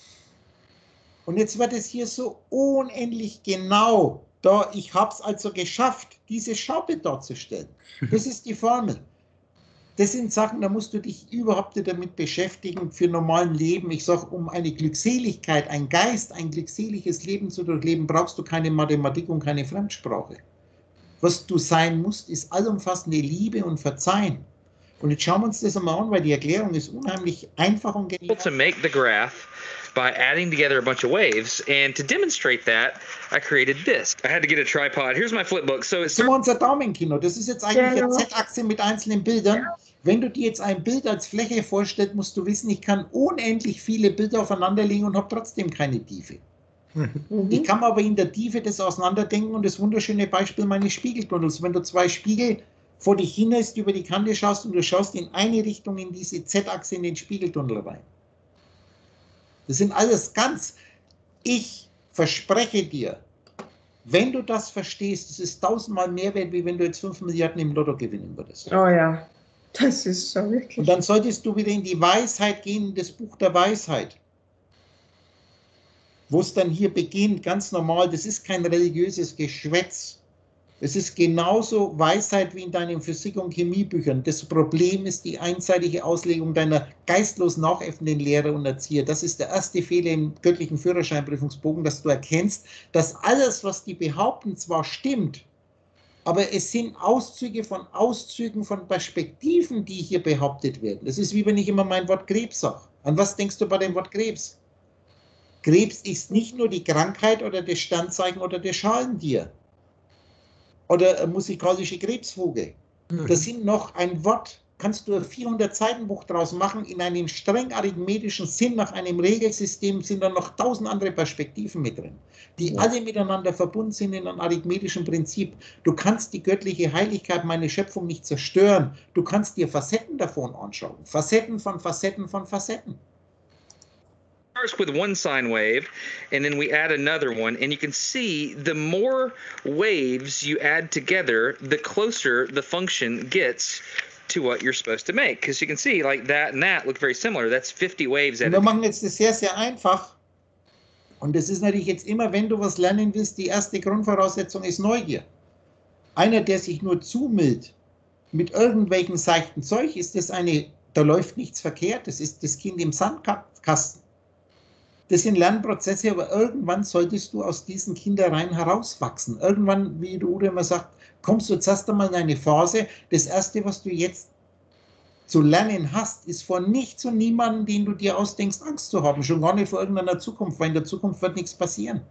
Und jetzt wird es hier so unendlich genau. Da, ich habe es also geschafft, dieses Schaubild darzustellen. Das ist die Formel. Das sind Sachen, da musst du dich überhaupt nicht damit beschäftigen für normalen Leben. Ich sage, um eine Glückseligkeit, ein Geist, ein glückseliges Leben zu durchleben, brauchst du keine Mathematik und keine Fremdsprache. Was du sein musst, ist allumfassende Liebe und Verzeihen. Und jetzt schauen wir uns das einmal an, weil die Erklärung ist unheimlich einfach und genial. to make the graph by adding together a bunch of waves. And to demonstrate that, I created this. I had to get a tripod. Here's my flipbook. So it's Das ist immer unser Daumenkino. Das ist jetzt eigentlich Genau. eine Z-Achse mit einzelnen Bildern. Wenn du dir jetzt ein Bild als Fläche vorstellst, musst du wissen, ich kann unendlich viele Bilder aufeinanderlegen und habe trotzdem keine Tiefe. Mhm. Ich kann aber in der Tiefe das auseinanderdenken, und das wunderschöne Beispiel meines Spiegeltunnels. Wenn du zwei Spiegel vor dich hinhältst, über die Kante schaust und du schaust in eine Richtung in diese Z-Achse in den Spiegeltunnel rein. Das sind alles ganz, ich verspreche dir, wenn du das verstehst, das ist tausendmal mehr wert, wie wenn du jetzt fünf Milliarden im Lotto gewinnen würdest. Oh ja, das ist so wirklich. Und dann solltest du wieder in die Weisheit gehen, in das Buch der Weisheit. Wo es dann hier beginnt, ganz normal, das ist kein religiöses Geschwätz. Es ist genauso Weisheit wie in deinen Physik- und Chemiebüchern. Das Problem ist die einseitige Auslegung deiner geistlos nachäffenden Lehrer und Erzieher. Das ist der erste Fehler im göttlichen Führerscheinprüfungsbogen, dass du erkennst, dass alles, was die behaupten, zwar stimmt, aber es sind Auszüge von Auszügen von Perspektiven, die hier behauptet werden. Das ist wie wenn ich immer mein Wort Krebs sage. An was denkst du bei dem Wort Krebs? Krebs ist nicht nur die Krankheit oder das Sternzeichen oder das Schalentier oder ein musikalische Krebsvogel. Das sind noch ein Wort, kannst du ein vierhundert Seiten Buch draus machen, in einem streng arithmetischen Sinn, nach einem Regelsystem sind dann noch tausend andere Perspektiven mit drin, die Ja. alle miteinander verbunden sind in einem arithmetischen Prinzip. Du kannst die göttliche Heiligkeit, meine Schöpfung, nicht zerstören. Du kannst dir Facetten davon anschauen. Facetten von Facetten von Facetten. starts with one sine wave, and then we add another one, and you can see the more waves you add together, the closer the function gets to what you're supposed to make. Because you can see, like, that and that look very similar. That's fifty waves Und added. wir machen jetzt das sehr, sehr einfach. Und das ist natürlich jetzt immer, wenn du was lernen willst, die erste Grundvoraussetzung ist Neugier. Einer, der sich nur zumüllt mit irgendwelchen seichten Zeug, ist das eine, da läuft nichts verkehrt, das ist das Kind im Sandkasten. Das sind Lernprozesse, aber irgendwann solltest du aus diesen Kindereien herauswachsen. Irgendwann, wie du immer sagt, kommst du zuerst einmal in eine Phase, das Erste, was du jetzt zu lernen hast, ist vor nichts und niemandem, den du dir ausdenkst, Angst zu haben. Schon gar nicht vor irgendeiner Zukunft, weil in der Zukunft wird nichts passieren.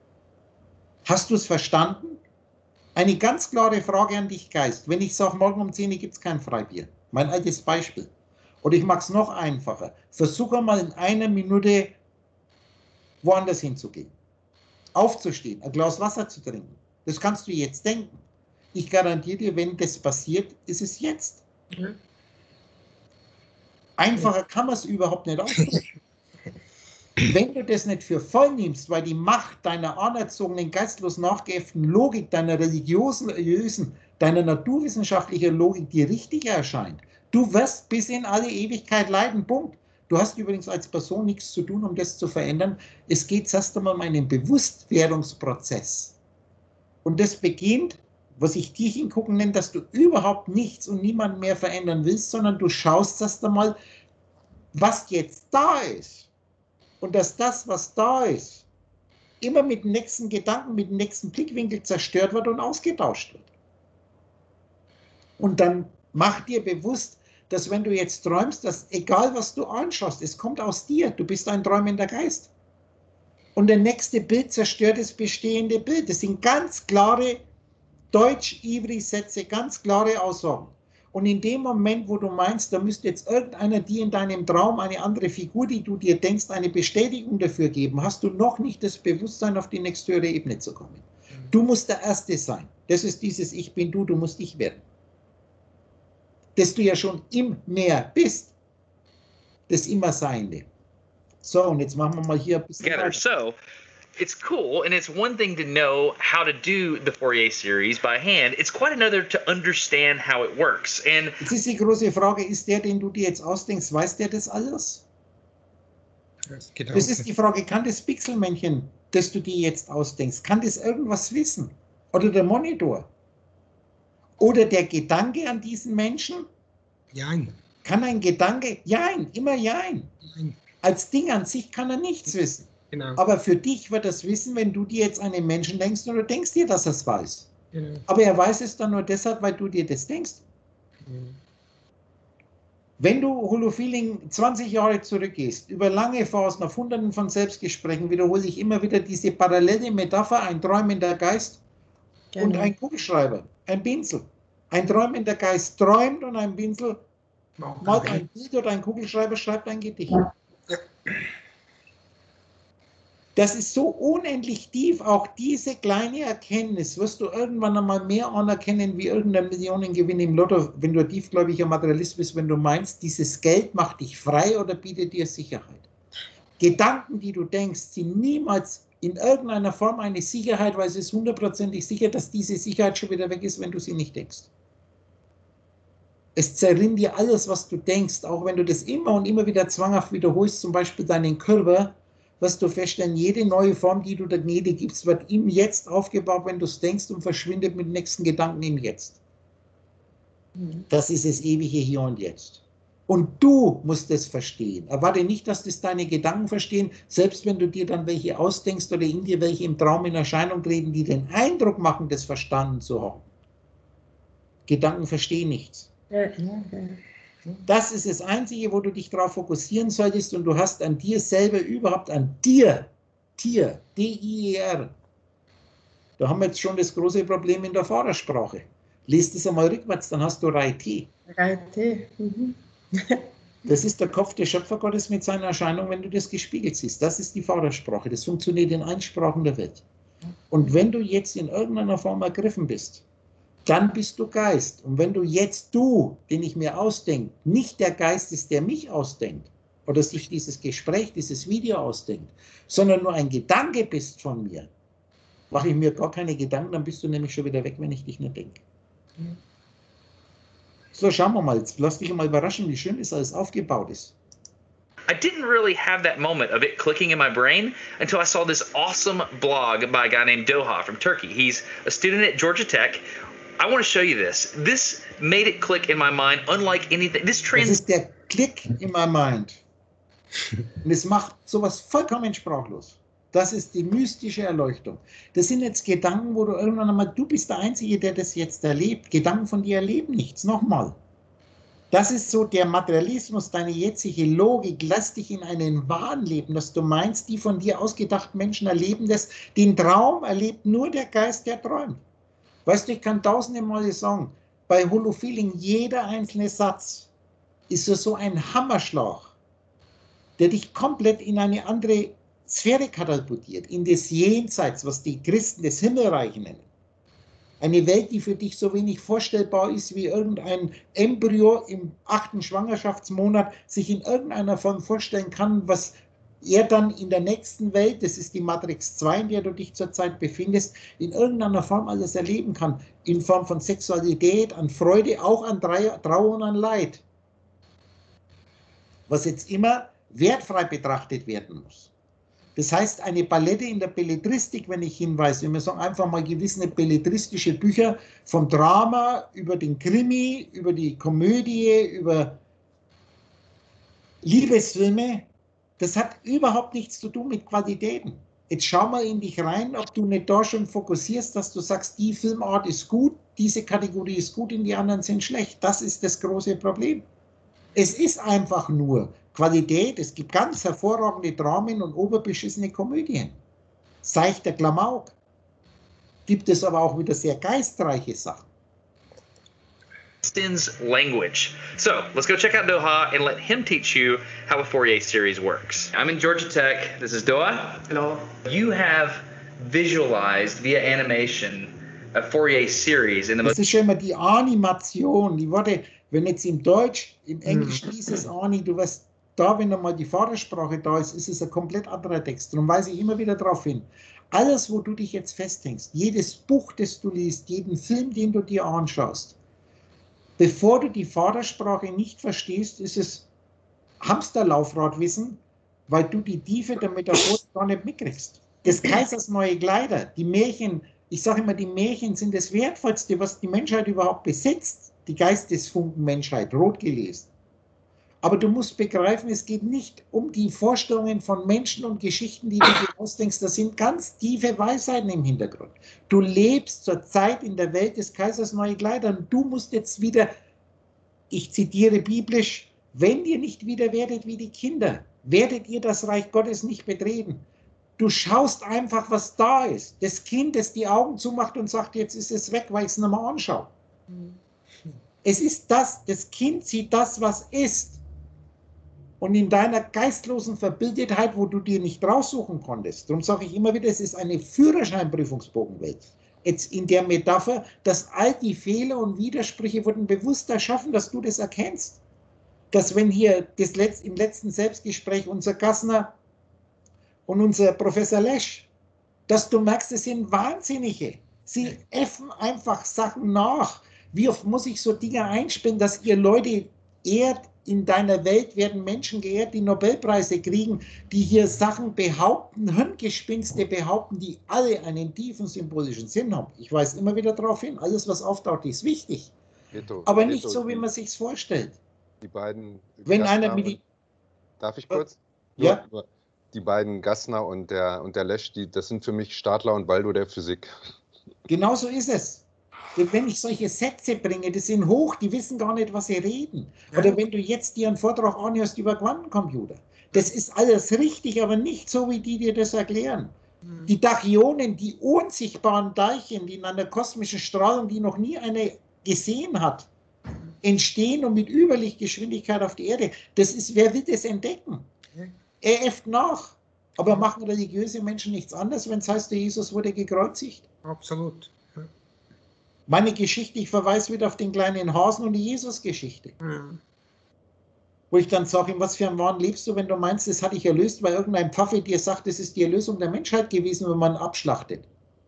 Hast du es verstanden? Eine ganz klare Frage an dich, Geist. Wenn ich sage, morgen um zehn Uhr gibt es kein Freibier. Mein altes Beispiel. Oder ich mache es noch einfacher. Versuche mal in einer Minute woanders hinzugehen. Aufzustehen, ein Glas Wasser zu trinken. Das kannst du jetzt denken. Ich garantiere dir, wenn das passiert, ist es jetzt. Ja. Einfacher kann man es überhaupt nicht ausdrücken. Wenn du das nicht für voll nimmst, weil die Macht deiner anerzogenen, geistlos nachgeäfften Logik, deiner religiösen, deiner naturwissenschaftlichen Logik dir richtig erscheint, du wirst bis in alle Ewigkeit leiden, Punkt. Du hast übrigens als Person nichts zu tun, um das zu verändern. Es geht erst einmal um einen Bewusstwerdungsprozess. Und das beginnt, was ich tief hingucken nenne, dass du überhaupt nichts und niemanden mehr verändern willst, sondern du schaust erst einmal, was jetzt da ist. Und dass das, was da ist, immer mit dem nächsten Gedanken, mit dem nächsten Blickwinkel zerstört wird und ausgetauscht wird. Und dann mach dir bewusst, dass wenn du jetzt träumst, dass egal was du anschaust, es kommt aus dir, du bist ein träumender Geist. Und der nächste Bild zerstört das bestehende Bild. Das sind ganz klare Deutsch-Ivri-Sätze, ganz klare Aussagen. Und in dem Moment, wo du meinst, da müsste jetzt irgendeiner dir in deinem Traum, eine andere Figur, die du dir denkst, eine Bestätigung dafür geben, hast du noch nicht das Bewusstsein, auf die nächsthöhere Ebene zu kommen. Du musst der Erste sein. Das ist dieses Ich bin du, du musst ich werden. Dass du ja schon im Meer bist. Das Immerseiende. So, und jetzt machen wir mal hier ein bisschen Together. weiter. So, it's cool, and it's one thing to know how to do the Fourier series by hand. It's quite another to understand how it works. And Jetzt ist die große Frage, ist der, den du dir jetzt ausdenkst, weiß der das alles? Das geht auch. Das ist die Frage, kann das Pixelmännchen, das du dir jetzt ausdenkst, kann das irgendwas wissen? Oder der Monitor? Oder der Gedanke an diesen Menschen? Jein. Kann ein Gedanke, jein, immer jein. Jein. Als Ding an sich kann er nichts wissen. Genau. Aber für dich wird er es wissen, wenn du dir jetzt an einen Menschen denkst und du denkst dir, dass er es weiß. Genau. Aber er weiß es dann nur deshalb, weil du dir das denkst. Mhm. Wenn du Holofeeling zwanzig Jahre zurückgehst, über lange Phasen, auf hunderten von Selbstgesprächen, wiederhole ich immer wieder diese parallele Metapher, ein träumender Geist Genau. und ein Kugelschreiber, ein Pinsel. Ein träumender Geist träumt und ein Pinsel malt ein Bild oder ein Kugelschreiber schreibt ein Gedicht. Das ist so unendlich tief, auch diese kleine Erkenntnis wirst du irgendwann einmal mehr anerkennen wie irgendein Millionengewinn im Lotto, wenn du ein tiefgläubiger Materialist bist, wenn du meinst, dieses Geld macht dich frei oder bietet dir Sicherheit. Gedanken, die du denkst, sind niemals in irgendeiner Form eine Sicherheit, weil es ist hundertprozentig sicher, dass diese Sicherheit schon wieder weg ist, wenn du sie nicht denkst. Es zerrinnt dir alles, was du denkst, auch wenn du das immer und immer wieder zwanghaft wiederholst, zum Beispiel deinen Körper, wirst du feststellen, jede neue Form, die du der Gnede gibst, wird im Jetzt aufgebaut, wenn du es denkst und verschwindet mit dem nächsten Gedanken im Jetzt. Das ist das ewige Hier und Jetzt. Und du musst es verstehen. Erwarte nicht, dass das deine Gedanken verstehen, selbst wenn du dir dann welche ausdenkst oder in dir welche im Traum in Erscheinung treten, die den Eindruck machen, das verstanden zu haben. Gedanken verstehen nichts. Ja, ja, ja. Das ist das Einzige, wo du dich darauf fokussieren solltest und du hast an dir selber überhaupt, an dir, Tier, D I E R. Da haben wir jetzt schon das große Problem in der Fahrersprache. Lies das einmal rückwärts, dann hast du Reite. Reite. Mhm. Das ist der Kopf des Schöpfergottes mit seiner Erscheinung, wenn du das gespiegelt siehst. Das ist die Fahrersprache. Das funktioniert in allen Sprachen der Welt. Und wenn du jetzt in irgendeiner Form ergriffen bist, dann bist du Geist. Und wenn du jetzt du, den ich mir ausdenke, nicht der Geist ist, der mich ausdenkt oder sich dieses Gespräch, dieses Video ausdenkt, sondern nur ein Gedanke bist von mir, mache ich mir gar keine Gedanken, dann bist du nämlich schon wieder weg, wenn ich dich nicht denke. So, schauen wir mal. Jetzt lass dich mal überraschen, wie schön das alles aufgebaut ist. I didn't really have that moment of it clicking in my brain until I saw this awesome blog by a guy named Doha from Turkey. He's a student at Georgia Tech. I want to show you this. This made it click in my mind, unlike anything. This Das trans ist der Klick in my mind. Und es macht sowas vollkommen sprachlos. Das ist die mystische Erleuchtung. Das sind jetzt Gedanken, wo du irgendwann einmal, du bist der Einzige, der das jetzt erlebt. Gedanken von dir erleben nichts. Nochmal. Das ist so der Materialismus, deine jetzige Logik. Lass dich in einen Wahn leben, dass du meinst, die von dir ausgedachten Menschen erleben das. Den Traum erlebt nur der Geist, der träumt. Weißt du, ich kann tausende Male sagen, bei Holofeeling jeder einzelne Satz ist so, so ein Hammerschlag, der dich komplett in eine andere Sphäre katapultiert, in das Jenseits, was die Christen das Himmelreich nennen. Eine Welt, die für dich so wenig vorstellbar ist, wie irgendein Embryo im achten Schwangerschaftsmonat sich in irgendeiner Form vorstellen kann, was er dann in der nächsten Welt, das ist die Matrix zwei, in der du dich zurzeit befindest, in irgendeiner Form alles erleben kann. In Form von Sexualität, an Freude, auch an Trauer und an Leid. Was jetzt immer wertfrei betrachtet werden muss. Das heißt, eine Palette in der Belletristik, wenn ich hinweise, wenn wir sagen, einfach mal gewisse belletristische Bücher vom Drama über den Krimi, über die Komödie, über Liebesfilme, das hat überhaupt nichts zu tun mit Qualitäten. Jetzt schau mal in dich rein, ob du nicht da schon fokussierst, dass du sagst, die Filmart ist gut, diese Kategorie ist gut und die anderen sind schlecht. Das ist das große Problem. Es ist einfach nur Qualität, es gibt ganz hervorragende Dramen und oberbeschissene Komödien. Seichter Klamauk. Gibt es aber auch wieder sehr geistreiche Sachen. Austin's language. So let's go check out Doha and let him teach you how a Fourier series works. I'm in Georgia Tech. This is Doha. Hello. You have visualized via animation a Fourier series in the Das most. ist schon immer die Animation, die Worte, wenn jetzt im Deutsch, im Englischen dieses Ani, du wirst da, wenn einmal die Vatersprache da ist, ist es ein komplett anderer Text. Darum weise ich immer wieder darauf hin. Alles, wo du dich jetzt festhängst, jedes Buch, das du liest, jeden Film, den du dir anschaust, bevor du die Vatersprache nicht verstehst, ist es Hamsterlaufradwissen, weil du die Tiefe der Metaphor gar nicht mitkriegst. Des Kaisers neue Kleider, die Märchen, ich sage immer, die Märchen sind das Wertvollste, was die Menschheit überhaupt besitzt. Die Geistesfunken Menschheit, rot gelesen. Aber du musst begreifen, es geht nicht um die Vorstellungen von Menschen und Geschichten, die du dir ausdenkst. Das sind ganz tiefe Weisheiten im Hintergrund. Du lebst zurzeit in der Welt des Kaisers neue Kleider und du musst jetzt wieder, ich zitiere biblisch, wenn ihr nicht wieder werdet wie die Kinder, werdet ihr das Reich Gottes nicht betreten. Du schaust einfach, was da ist. Das Kind, das die Augen zumacht und sagt, jetzt ist es weg, weil ich es nochmal anschaue. Es ist das, das Kind sieht das, was ist. Und in deiner geistlosen Verbildetheit, wo du dir nicht raussuchen konntest, darum sage ich immer wieder, es ist eine Führerscheinprüfungsbogenwelt. Jetzt in der Metapher, dass all die Fehler und Widersprüche wurden bewusst erschaffen, dass du das erkennst. Dass wenn hier das Letz-, im letzten Selbstgespräch unser Gassner und unser Professor Lesch, dass du merkst, es sind Wahnsinnige. Sie äffen einfach Sachen nach. Wie oft muss ich so Dinge einspielen, dass ihr Leute ehrt, in deiner Welt werden Menschen geehrt, die Nobelpreise kriegen, die hier Sachen behaupten, Hirngespinste behaupten, die alle einen tiefen symbolischen Sinn haben. Ich weise immer wieder darauf hin, alles was auftaucht ist wichtig, Eto, aber nicht Eto, so, wie die- man sich's vorstellt. Die beiden. Wenn Gassner einer mit und- die, Darf ich kurz? Ja. Nur- nur Die beiden Gassner und der, und der Lesch, die, das sind für mich Stadler und Waldo der Physik. genau so ist es. Wenn ich solche Sätze bringe, die sind hoch, die wissen gar nicht, was sie reden. Oder wenn du jetzt dir einen Vortrag anhörst über Quantencomputer. Das ist alles richtig, aber nicht so, wie die dir das erklären. Die Tachyonen, die unsichtbaren Teilchen, die in einer kosmischen Strahlung, die noch nie eine gesehen hat, entstehen und mit Überlichtgeschwindigkeit auf die Erde. Das ist, wer will das entdecken? Er äfft nach. Aber machen religiöse Menschen nichts anderes, wenn es heißt, der Jesus wurde gekreuzigt? Absolut. Ja. Meine Geschichte, ich verweise wieder auf den kleinen Hasen und die Jesus-Geschichte. Ja. Wo ich dann sage, in was für einem Wahn lebst du, wenn du meinst, das hatte ich erlöst, weil irgendein Pfaffe dir sagt, das ist die Erlösung der Menschheit gewesen, wenn man abschlachtet.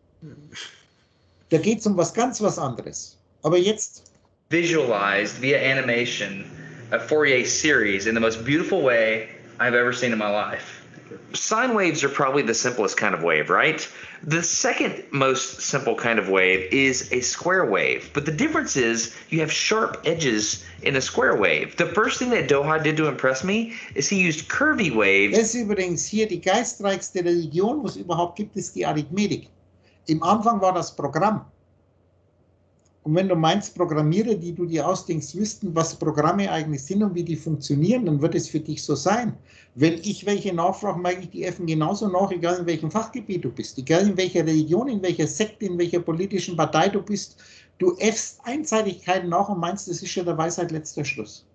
Da geht es um was ganz was anderes. Aber jetzt, Visualized via animation a Fourier series in the most beautiful way I've ever seen in my life. Sine waves are probably the simplest kind of wave, right? The second most simple kind of wave is a square wave. But the difference is you have sharp edges in a square wave. The first thing that Doha did to impress me is he used curvy waves. das ist übrigens hier die geistreichste Religion, was es überhaupt gibt, ist die Arithmetik. Im Anfang war das Programm. Und wenn du meinst, Programmierer, die du dir ausdenkst, wüssten, was Programme eigentlich sind und wie die funktionieren, dann wird es für dich so sein. Wenn ich welche nachfrage, mag ich die Effen genauso nach, egal in welchem Fachgebiet du bist, egal in welcher Religion, in welcher Sekte, in welcher politischen Partei du bist. Du äffst Einseitigkeiten nach und meinst, das ist schon der Weisheit letzter Schluss.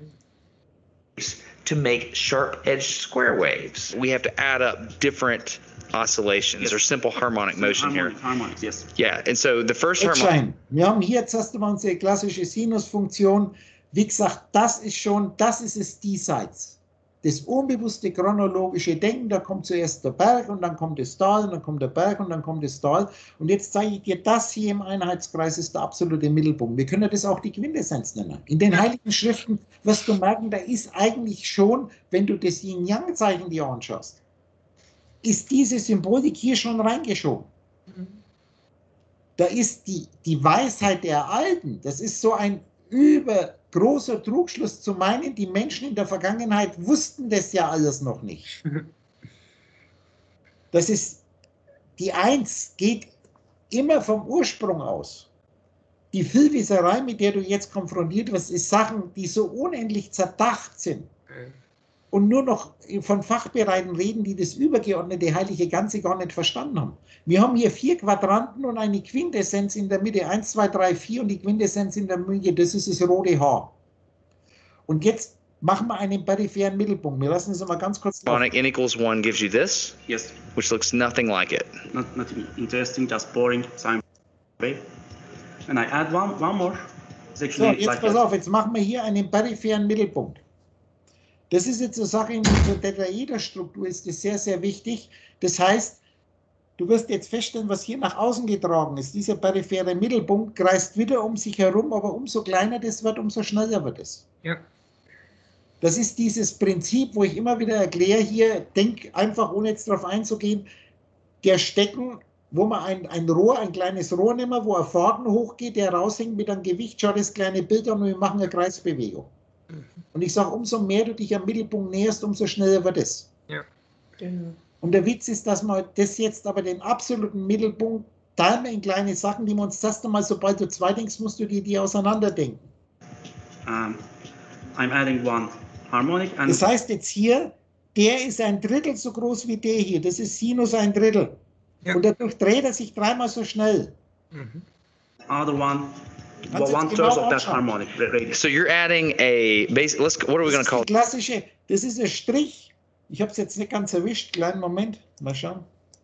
To make sharp-edged square waves. We have to add up different oscillations Yes. or simple harmonic motion here. Harmonic, harmonics, yes. Yeah, and so the first harmonic. Schein. Wir haben hier jetzt erst einmal unsere klassische Sinusfunktion. Wie gesagt, das ist schon, das ist es diesseits. Das unbewusste chronologische Denken, da kommt zuerst der Berg und dann kommt das Tal und dann kommt der Berg und dann kommt das Tal. Und jetzt zeige ich dir, das hier im Einheitskreis ist der absolute Mittelpunkt. Wir können das auch die Quintessenz nennen. In den Heiligen Schriften wirst du merken, da ist eigentlich schon, wenn du das Yin-Yang-Zeichen dir anschaust, ist diese Symbolik hier schon reingeschoben. Da ist die, die Weisheit der Alten, das ist so ein übergroßer Trugschluss zu meinen, die Menschen in der Vergangenheit wussten das ja alles noch nicht. Das ist, die Eins geht immer vom Ursprung aus. Die Vielwisserei, mit der du jetzt konfrontiert wirst, ist Sachen, die so unendlich zerdacht sind. Und nur noch von Fachbereichen reden, die das übergeordnete heilige Ganze gar nicht verstanden haben. Wir haben hier vier Quadranten und eine Quintessenz in der Mitte, eins, zwei, drei, vier und die Quintessenz in der Mitte, das ist das rote Haar. Und jetzt machen wir einen peripheren Mittelpunkt. Wir lassen es mal ganz kurz Harmonic n equals one gives you this, Yes. which looks nothing like it. Not, nothing interesting, just boring sine wave. And I add one, one more. It's So, actually jetzt like pass that. auf, jetzt machen wir hier einen peripheren Mittelpunkt. Das ist jetzt eine Sache in unserer Tetraederstruktur, ist das sehr, sehr wichtig. Das heißt, du wirst jetzt feststellen, was hier nach außen getragen ist. Dieser periphere Mittelpunkt kreist wieder um sich herum, aber umso kleiner das wird, umso schneller wird es. Ja. Das ist dieses Prinzip, wo ich immer wieder erkläre, hier, denk einfach, ohne jetzt darauf einzugehen, der Stecken, wo man ein, ein Rohr, ein kleines Rohr nehmen, wo ein Faden hochgeht, der raushängt mit einem Gewicht, schau das kleine Bild an und wir machen eine Kreisbewegung. Und ich sage, umso mehr du dich am Mittelpunkt näherst, umso schneller wird es. Ja. Genau. Und der Witz ist, dass man das jetzt aber den absoluten Mittelpunkt teilen wir in kleine Sachen, die wir uns das erste Mal, sobald du zwei denkst, musst du die, die auseinanderdenken. Um, I'm adding one harmonic and Das heißt jetzt hier, der ist ein Drittel so groß wie der hier. Das ist Sinus ein Drittel. Ja. Und dadurch dreht er sich dreimal so schnell. Mhm. other one, Kannst one jetzt third genau of that anschauen. harmonic radius. So you're adding a base. Let's. What are we going Das to ist call die it? klassische, das ist ein Strich. Ich habe es jetzt nicht ganz erwischt. Kleinen Moment. Mal schauen.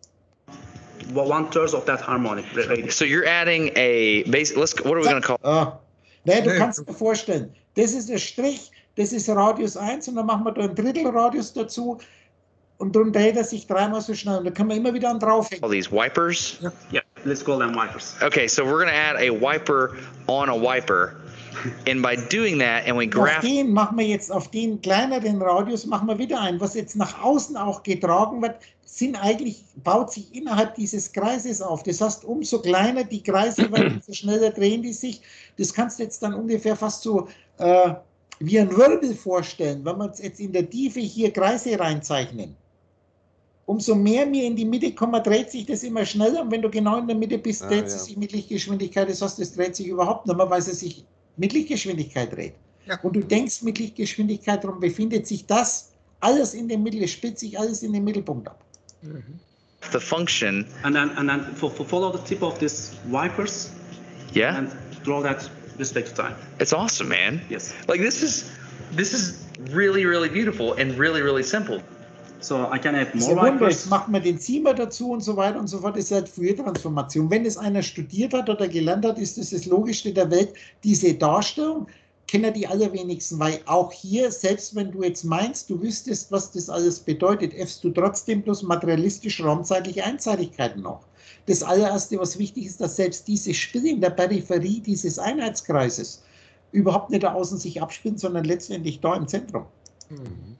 One third of that harmonic radius. So you're adding a base. Let's. What are we going to call? Ah. Nee, du Nee. kannst dir vorstellen, das ist der Strich, das ist Radius eins und dann machen wir da ein Drittel Radius dazu und dann dreht er sich dreimal so schnell und da kann man immer wieder an draufhängen. All these wipers. Yeah, let's call them wipers. Okay, so we're going to add a wiper on a wiper, and by doing that, and we Auf graph. den machen wir jetzt, auf den kleineren Radius machen wir wieder ein. Was jetzt nach außen auch getragen wird, sind eigentlich, baut sich innerhalb dieses Kreises auf. Das heißt, umso kleiner die Kreise werden, umso schneller drehen die sich. Das kannst du jetzt dann ungefähr fast so äh, wie ein Wirbel vorstellen, wenn wir uns jetzt in der Tiefe hier Kreise reinzeichnen. Umso mehr wir in die Mitte kommen, dreht sich das immer schneller und wenn du genau in der Mitte bist, Ah, dreht ja. es sich mit Lichtgeschwindigkeit. Das heißt, es dreht sich überhaupt nicht mehr, weil es sich mit Lichtgeschwindigkeit dreht. Ja. Und du denkst mit Lichtgeschwindigkeit, darum befindet sich das alles in dem Mittel, es spielt sich alles in den Mittelpunkt ab. Mhm. The function. And then and then fo- fo- follow the tip of these wipers Yeah, and draw that respect to time. it's awesome, man. Yes. Like this is this is really really beautiful and really really simple. So I can add Das ist more ja Wunder, jetzt wipers. macht man den Ziemer dazu und so weiter und so fort. Das ist halt Fourier-Transformation. Wenn es einer studiert hat oder gelernt hat, ist das das Logischste der Welt. Diese Darstellung kennen die allerwenigsten, weil auch hier, selbst wenn du jetzt meinst, du wüsstest, was das alles bedeutet, äffst du trotzdem bloß materialistisch raumzeitliche Einseitigkeiten noch. Das allererste, was wichtig ist, dass selbst dieses Spiel in der Peripherie dieses Einheitskreises überhaupt nicht da außen sich abspielt, sondern letztendlich da im Zentrum. Mhm.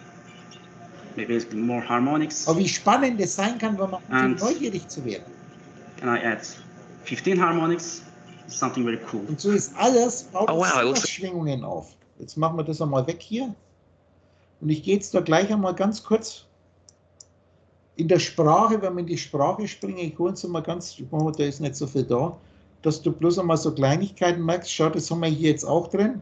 Maybe it's more harmonics. Aber wie spannend es sein kann, wenn man Und- neugierig zu werden. And I add fifteen harmonics. Something very cool. Und so ist alles, baut Oh, wow, it looks- Schwingungen auf. Jetzt machen wir das einmal weg hier. Und ich gehe jetzt da gleich einmal ganz kurz in der Sprache, wenn wir in die Sprache springen, ich hole uns mal ganz, da ist nicht so viel da, dass du bloß einmal so Kleinigkeiten merkst. Schau, das haben wir hier jetzt auch drin.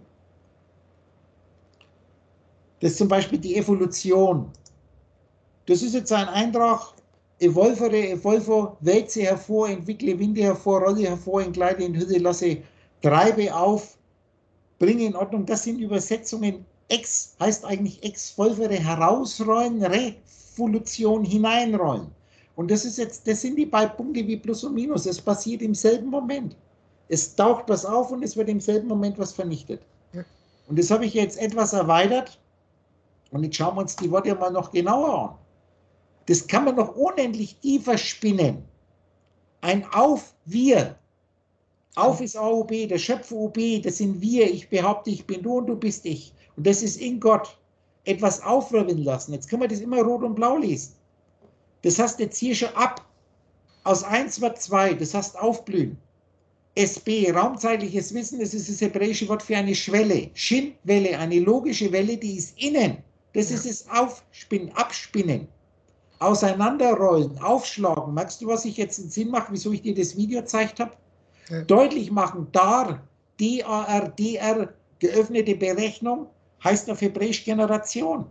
Das ist zum Beispiel die Evolution. Das ist jetzt ein Eintrag, Evolvere, Evolvo, wälze hervor, entwickle Winde hervor, rolle hervor, entkleide in Hülle, lasse, treibe auf, bringe in Ordnung. Das sind Übersetzungen. Ex heißt eigentlich Ex-Volvere, herausrollen, Revolution, hineinrollen. Und das ist jetzt, das sind die beiden Punkte wie Plus und Minus. Es passiert im selben Moment. Es taucht was auf und es wird im selben Moment was vernichtet. Und das habe ich jetzt etwas erweitert. Und jetzt schauen wir uns die Worte mal noch genauer an. Das kann man noch unendlich tiefer spinnen. Ein Auf, wir. Auf ist A O B, der Schöpfer O B, das sind wir. Ich behaupte, ich bin du und du bist ich. Und das ist in Gott. Etwas aufwirbeln lassen. Jetzt können wir das immer rot und blau lesen. Das heißt jetzt hier schon ab. Aus eins wird zwei, das heißt aufblühen. S B, raumzeitliches Wissen, das ist das hebräische Wort für eine Schwelle. Shin-Welle, eine logische Welle, die ist innen. Das ja. ist das Aufspinnen, Abspinnen. Auseinanderrollen, aufschlagen. Merkst du, was ich jetzt in Sinn mache, wieso ich dir das Video gezeigt habe? Ja. Deutlich machen, dar, D A R, D R, geöffnete Berechnung, heißt auf Hebräisch Generation.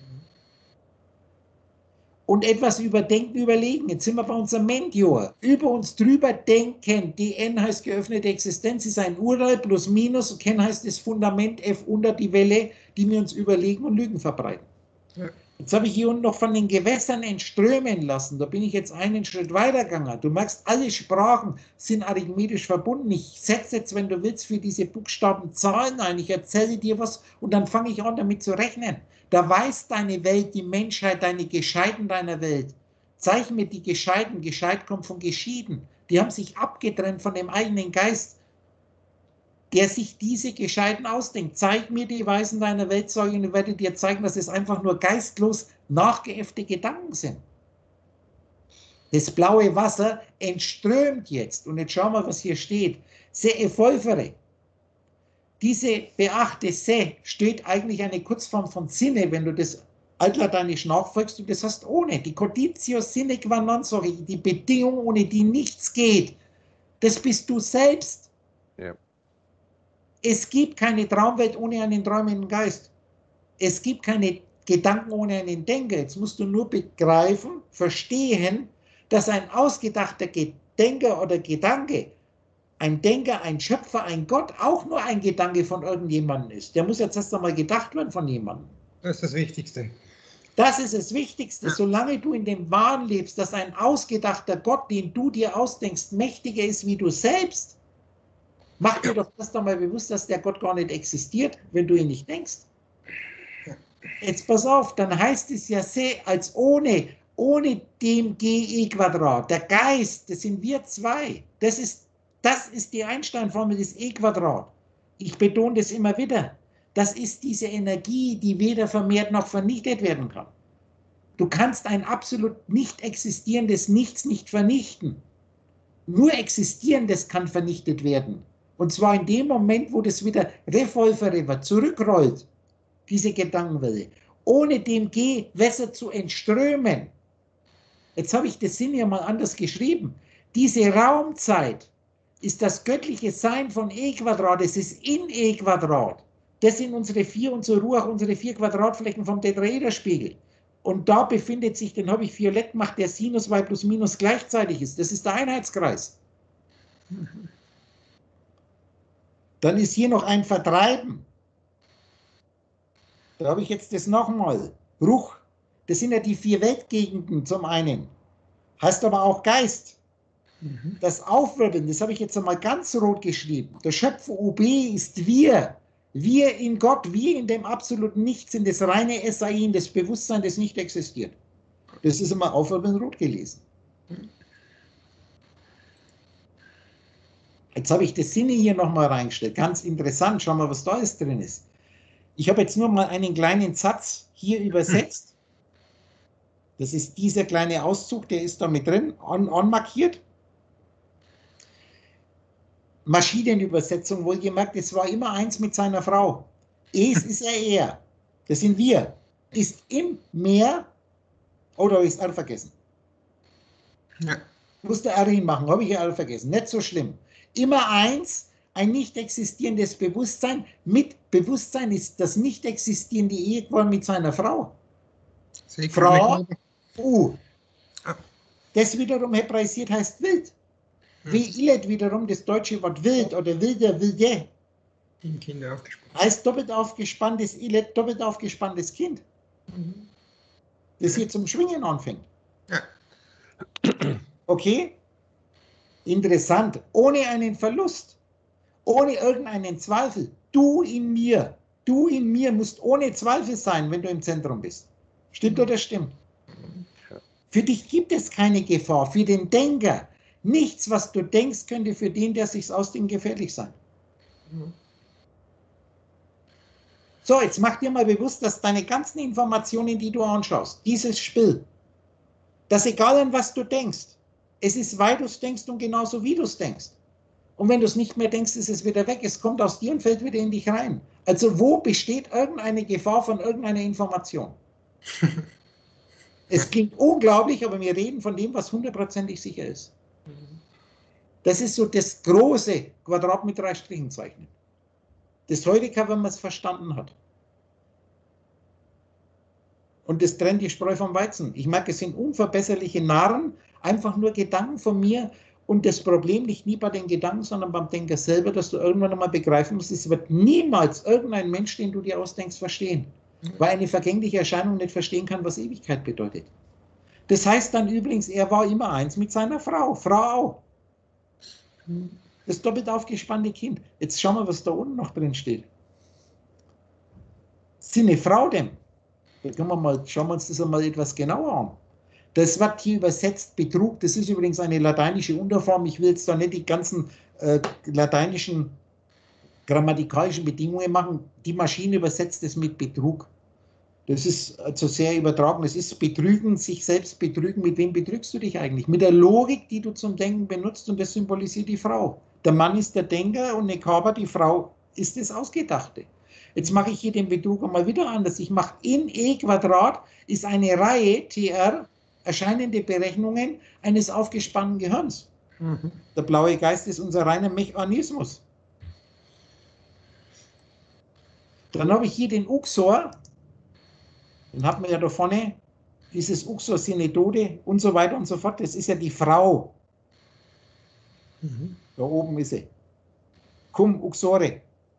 Und etwas überdenken, überlegen. Jetzt sind wir bei unserem Mentor. Über uns drüber denken. D N heißt geöffnete Existenz, ist ein Urteil, plus minus. Und Ken heißt das Fundament, F unter die Welle, die wir uns überlegen und Lügen verbreiten. Ja. Jetzt habe ich hier unten noch von den Gewässern entströmen lassen. Da bin ich jetzt einen Schritt weitergegangen. Du merkst, alle Sprachen sind arithmetisch verbunden. Ich setze jetzt, wenn du willst, für diese Buchstaben Zahlen ein. Ich erzähle dir was und dann fange ich an, damit zu rechnen. Da weiß deine Welt, die Menschheit, deine Gescheiten deiner Welt. Zeig mir die Gescheiten. Gescheit kommt von geschieden. Die haben sich abgetrennt von dem eigenen Geist, der sich diese Gescheiten ausdenkt. Zeig mir die Weisen deiner Welt, sage ich, und ich werde dir zeigen, dass es einfach nur geistlos nachgeäffte Gedanken sind. Das blaue Wasser entströmt jetzt. Und jetzt schauen wir, was hier steht. Se evolvere. Diese beachte Se steht eigentlich eine Kurzform von Sinne, wenn du das altlateinisch nachfolgst und das heißt ohne. Die Conditio sine qua non, sage ich, die Bedingung, ohne die nichts geht. Das bist du selbst. Ja. Es gibt keine Traumwelt ohne einen träumenden Geist. Es gibt keine Gedanken ohne einen Denker. Jetzt musst du nur begreifen, verstehen, dass ein ausgedachter Denker oder Gedanke, ein Denker, ein Schöpfer, ein Gott, auch nur ein Gedanke von irgendjemandem ist. Der muss jetzt erst einmal gedacht werden von jemandem. Das ist das Wichtigste. Das ist das Wichtigste. Solange du in dem Wahn lebst, dass ein ausgedachter Gott, den du dir ausdenkst, mächtiger ist wie du selbst, mach dir doch das einmal bewusst, dass der Gott gar nicht existiert, wenn du ihn nicht denkst. Jetzt pass auf, dann heißt es ja se als ohne, ohne dem G E Quadrat. Der Geist, das sind wir zwei. Das ist Das ist die Einstein-Formel des E-Quadrat. Ich betone das immer wieder. Das ist diese Energie, die weder vermehrt noch vernichtet werden kann. Du kannst ein absolut nicht existierendes Nichts nicht vernichten. Nur Existierendes kann vernichtet werden. Und zwar in dem Moment, wo das wieder revolvere, zurückrollt, diese Gedankenwelle, ohne dem Gewässer zu entströmen. Jetzt habe ich das Sinn ja mal anders geschrieben. Diese Raumzeit ist das göttliche Sein von E-Quadrat, es ist in E-Quadrat. Das sind unsere vier, unsere Ruach, unsere vier Quadratflächen vom Tetraederspiegel. Und da befindet sich, den habe ich violett gemacht, der Sinus, weil plus minus gleichzeitig ist. Das ist der Einheitskreis. Dann ist hier noch ein Vertreiben. Da habe ich jetzt das nochmal. Ruch, das sind ja die vier Weltgegenden zum einen. Heißt aber auch Geist. Das Aufwirbeln, das habe ich jetzt einmal ganz rot geschrieben. Der Schöpfer O B ist wir. Wir in Gott, wir in dem absoluten Nichts, in das reine Sein, das Bewusstsein, das nicht existiert. Das ist immer Aufwirbeln rot gelesen. Jetzt habe ich das Sinne hier nochmal reingestellt. Ganz interessant, schau mal, was da jetzt drin ist. Ich habe jetzt nur mal einen kleinen Satz hier übersetzt. Das ist dieser kleine Auszug, der ist da mit drin, an, anmarkiert. Maschinenübersetzung, wohlgemerkt, es war immer eins mit seiner Frau. Es ist er, er. Das sind wir. Ist im Meer, oder habe ich es vergessen? Ja. Musste R hinmachen, habe ich ja alle vergessen. Nicht so schlimm. Immer eins, ein nicht existierendes Bewusstsein. Mit Bewusstsein ist das nicht existierende Ehequal mit seiner Frau. Frau, U. Ah. Das wiederum hebraisiert heißt wild. Hm. Wie Illet wiederum das deutsche Wort wild oder wilder, wilde. Den Kinder aufgespannt. Heißt doppelt aufgespanntes Illet, doppelt aufgespanntes Kind. Mhm. Das hier zum Schwingen anfängt. Ja. Okay? Interessant. Ohne einen Verlust, ohne irgendeinen Zweifel. Du in mir, du in mir musst ohne Zweifel sein, wenn du im Zentrum bist. Stimmt oder stimmt? Für dich gibt es keine Gefahr. Für den Denker, nichts, was du denkst, könnte für den, der sich's ausdenkt, gefährlich sein. Mhm. So, jetzt mach dir mal bewusst, dass deine ganzen Informationen, die du anschaust, dieses Spiel, dass egal an was du denkst, es ist, weil du es denkst und genauso wie du es denkst. Und wenn du es nicht mehr denkst, ist es wieder weg. Es kommt aus dir und fällt wieder in dich rein. Also wo besteht irgendeine Gefahr von irgendeiner Information? Es klingt unglaublich, aber wir reden von dem, was hundertprozentig sicher ist. Das ist so das große Quadrat mit drei Strichen zeichnen. Das Heureka, wenn man es verstanden hat. Und das trennt die Spreu vom Weizen. Ich merke, es sind unverbesserliche Narren, einfach nur Gedanken von mir. Und das Problem liegt nie bei den Gedanken, sondern beim Denker selber, dass du irgendwann einmal begreifen musst, es wird niemals irgendein Mensch, den du dir ausdenkst, verstehen. Weil eine vergängliche Erscheinung nicht verstehen kann, was Ewigkeit bedeutet. Das heißt dann übrigens, er war immer eins mit seiner Frau. Frau auch. Das doppelt aufgespannte Kind. Jetzt schauen wir, was da unten noch drin steht. Sie eine Frau denn? Da können wir mal, schauen wir uns das einmal etwas genauer an. Das wird hier übersetzt Betrug. Das ist übrigens eine lateinische Unterform. Ich will jetzt da nicht die ganzen äh, lateinischen grammatikalischen Bedingungen machen. Die Maschine übersetzt es mit Betrug. Das ist also sehr übertragen. Es ist Betrügen, sich selbst betrügen. Mit wem betrügst du dich eigentlich? Mit der Logik, die du zum Denken benutzt, und das symbolisiert die Frau. Der Mann ist der Denker und Nekaba, die Frau, ist das Ausgedachte. Jetzt mache ich hier den Betrug einmal wieder anders. Ich mache in E Quadrat ist eine Reihe T R erscheinende Berechnungen eines aufgespannten Gehirns. Mhm. Der blaue Geist ist unser reiner Mechanismus. Dann habe ich hier den Uxor. Den hat man ja da vorne. Dieses Uxor Synedode und so weiter und so fort. Das ist ja die Frau. Mhm. Da oben ist sie. Cum Uxore.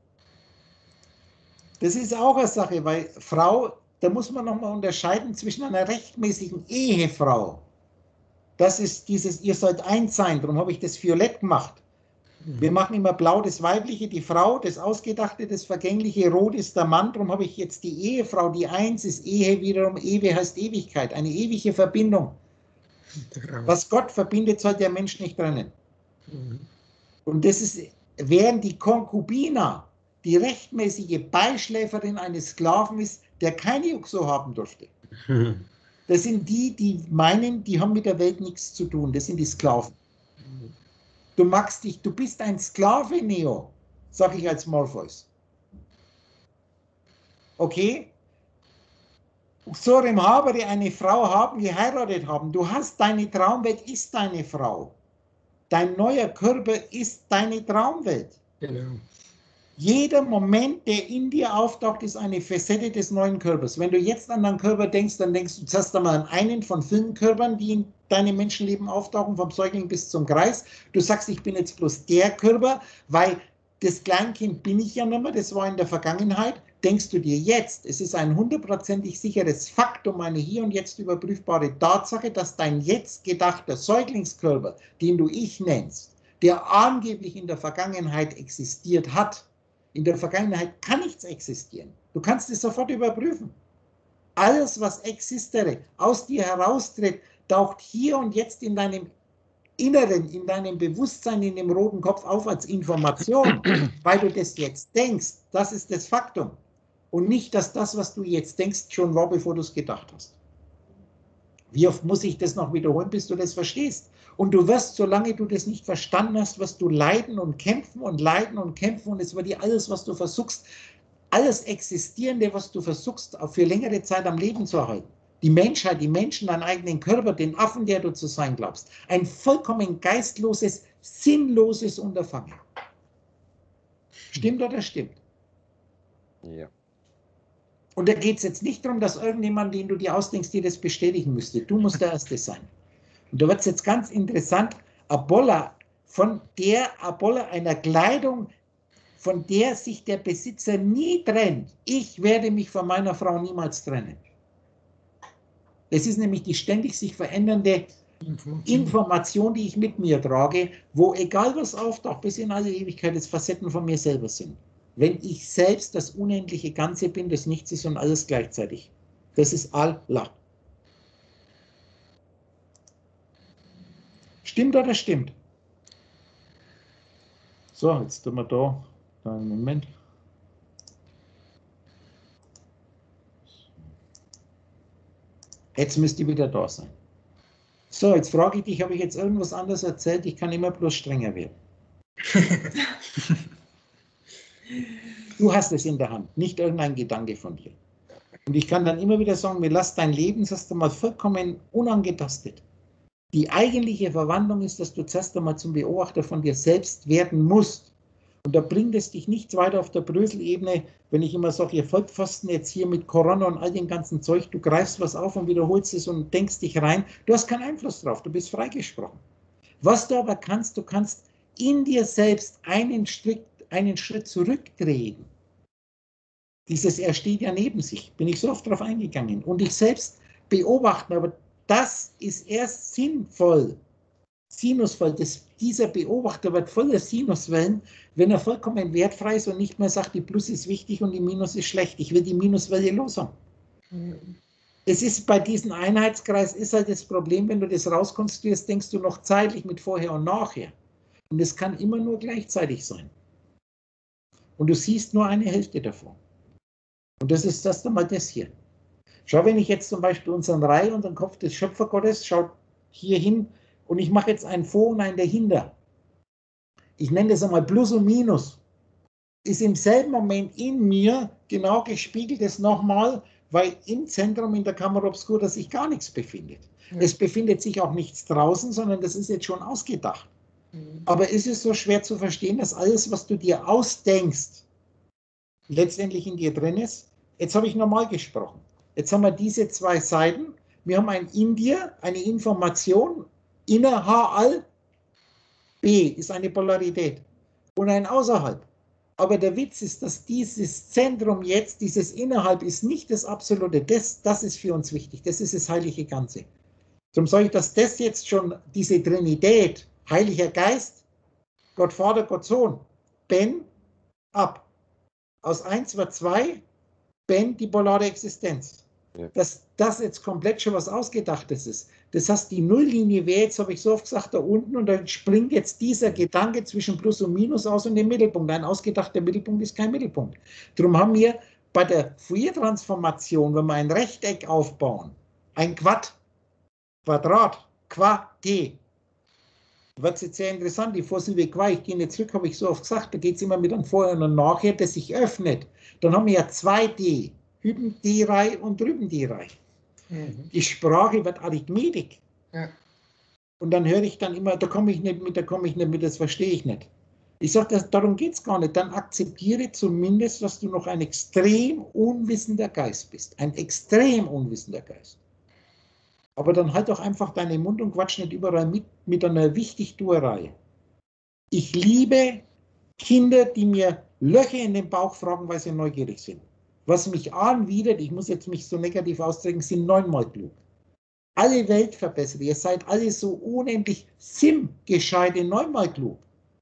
Das ist auch eine Sache, weil Frau, da muss man nochmal unterscheiden zwischen einer rechtmäßigen Ehefrau. Das ist dieses, ihr sollt eins sein, darum habe ich das Violett gemacht. Wir machen immer blau das Weibliche, die Frau, das Ausgedachte, das Vergängliche, rot ist der Mann, darum habe ich jetzt die Ehefrau, die Eins ist Ehe, wiederum Ewe heißt Ewigkeit, eine ewige Verbindung. Was Gott verbindet, soll der Mensch nicht trennen. Mhm. Und das ist, während die Konkubina die rechtmäßige Beischläferin eines Sklaven ist, der keine Uxo haben durfte. Das sind die, die meinen, die haben mit der Welt nichts zu tun. Das sind die Sklaven. Du magst dich, du bist ein Sklave, Neo, sage ich als Morpheus. Okay? Uxorem habere, eine Frau haben, geheiratet haben. Du hast deine Traumwelt, ist deine Frau. Dein neuer Körper ist deine Traumwelt. Genau. Jeder Moment, der in dir auftaucht, ist eine Facette des neuen Körpers. Wenn du jetzt an deinen Körper denkst, dann denkst du zuerst einmal an einen von vielen Körpern, die in deinem Menschenleben auftauchen, vom Säugling bis zum Kreis. Du sagst, ich bin jetzt bloß der Körper, weil das Kleinkind bin ich ja nicht mehr, das war in der Vergangenheit. Denkst du dir jetzt, es ist ein hundertprozentig sicheres Faktum, eine hier und jetzt überprüfbare Tatsache, dass dein jetzt gedachter Säuglingskörper, den du ich nennst, der angeblich in der Vergangenheit existiert hat, in der Vergangenheit kann nichts existieren. Du kannst es sofort überprüfen. Alles, was existere, aus dir heraustritt, taucht hier und jetzt in deinem Inneren, in deinem Bewusstsein, in dem roten Kopf auf als Information, weil du das jetzt denkst. Das ist das Faktum. Und nicht, dass das, was du jetzt denkst, schon war, bevor du es gedacht hast. Wie oft muss ich das noch wiederholen, bis du das verstehst? Und du wirst, solange du das nicht verstanden hast, wirst du leiden und kämpfen und leiden und kämpfen. Und es wird dir alles, was du versuchst, alles Existierende, was du versuchst, für längere Zeit am Leben zu erhalten. Die Menschheit, die Menschen, deinen eigenen Körper, den Affen, der du zu sein glaubst. Ein vollkommen geistloses, sinnloses Unterfangen. Stimmt oder stimmt? Ja. Und da geht es jetzt nicht darum, dass irgendjemand, den du dir ausdenkst, dir das bestätigen müsste. Du musst der Erste sein. Und da wird es jetzt ganz interessant, Abolla, von der Abolla einer Kleidung, von der sich der Besitzer nie trennt. Ich werde mich von meiner Frau niemals trennen. Es ist nämlich die ständig sich verändernde Information, die ich mit mir trage, wo egal was auftaucht, bis in alle Ewigkeit es Facetten von mir selber sind. Wenn ich selbst das unendliche Ganze bin, das Nichts ist und alles gleichzeitig. Das ist Allah. Stimmt oder stimmt? So, jetzt tun wir da, da einen Moment. Jetzt müsst ihr wieder da sein. So, jetzt frage ich dich, habe ich jetzt irgendwas anderes erzählt? Ich kann immer bloß strenger werden. Du hast es in der Hand, nicht irgendein Gedanke von dir. Und ich kann dann immer wieder sagen, mir lass dein Leben erst einmal vollkommen unangetastet. Die eigentliche Verwandlung ist, dass du zuerst einmal zum Beobachter von dir selbst werden musst. Und da bringt es dich nichts weiter auf der Bröselebene, wenn ich immer sage, ihr Vollpfosten jetzt hier mit Corona und all dem ganzen Zeug, du greifst was auf und wiederholst es und denkst dich rein. Du hast keinen Einfluss drauf, du bist freigesprochen. Was du aber kannst, du kannst in dir selbst einen Schritt, einen Schritt zurücktreten. Dieses Er steht ja neben sich, bin ich so oft darauf eingegangen. Und dich selbst beobachten, aber das ist erst sinnvoll, sinusvoll. Das, dieser Beobachter wird voller Sinuswellen, wenn er vollkommen wertfrei ist und nicht mehr sagt, die Plus ist wichtig und die Minus ist schlecht. Ich will die Minuswelle los haben. Mhm. Es ist bei diesem Einheitskreis, ist halt das Problem, wenn du das rauskonstruierst, denkst du noch zeitlich mit vorher und nachher. Und es kann immer nur gleichzeitig sein. Und du siehst nur eine Hälfte davon. Und das ist das einmal das hier. Schau, wenn ich jetzt zum Beispiel unseren Reihe und den Kopf des Schöpfergottes, schau hier hin und ich mache jetzt einen Vor und einen dahinter. Ich nenne das einmal Plus und Minus. Ist im selben Moment in mir genau gespiegelt ist nochmal, weil im Zentrum in der Kamera Obscura sich gar nichts befindet. Ja. Es befindet sich auch nichts draußen, sondern das ist jetzt schon ausgedacht. Mhm. Aber ist es so schwer zu verstehen, dass alles, was du dir ausdenkst, letztendlich in dir drin ist? Jetzt habe ich normal gesprochen. Jetzt haben wir diese zwei Seiten. Wir haben ein in dir, eine Information, inner H all, B ist eine Polarität und ein außerhalb. Aber der Witz ist, dass dieses Zentrum jetzt, dieses Innerhalb ist nicht das Absolute. Das, das ist für uns wichtig. Das ist das heilige Ganze. Darum sage ich, dass das jetzt schon diese Trinität, Heiliger Geist, Gott Vater, Gott Sohn, Ben, ab. Aus eins wird zwei, Ben, die polare Existenz. Ja. Dass das jetzt komplett schon was Ausgedachtes ist. Das heißt, die Nulllinie wäre jetzt, habe ich so oft gesagt, da unten und dann springt jetzt dieser Gedanke zwischen Plus und Minus aus und dem Mittelpunkt. Ein ausgedachter Mittelpunkt ist kein Mittelpunkt. Darum haben wir bei der Fourier-Transformation, wenn wir ein Rechteck aufbauen, ein Quad, Quadrat, Qua, T, wird es jetzt sehr interessant, die Vorsilbe Qua, ich gehe nicht zurück, habe ich so oft gesagt, da geht es immer mit einem Vorher und einem Nachher, das sich öffnet. Dann haben wir ja zwei D. Hüben die Reihe und drüben die Reihe. Mhm. Die Sprache wird Arithmetik. Ja. Und dann höre ich dann immer, da komme ich nicht mit, da komme ich nicht mit, das verstehe ich nicht. Ich sage, darum geht es gar nicht. Dann akzeptiere zumindest, dass du noch ein extrem unwissender Geist bist. Ein extrem unwissender Geist. Aber dann halt doch einfach deinen Mund und quatsch nicht überall mit, mit einer Wichtigtuerei. Ich liebe Kinder, die mir Löcher in den Bauch fragen, weil sie neugierig sind. Was mich anwidert, ich muss jetzt mich so negativ ausdrücken, sind neunmal klug. Alle Welt verbessert, ihr seid alle so unendlich sim-gescheite neunmal klug.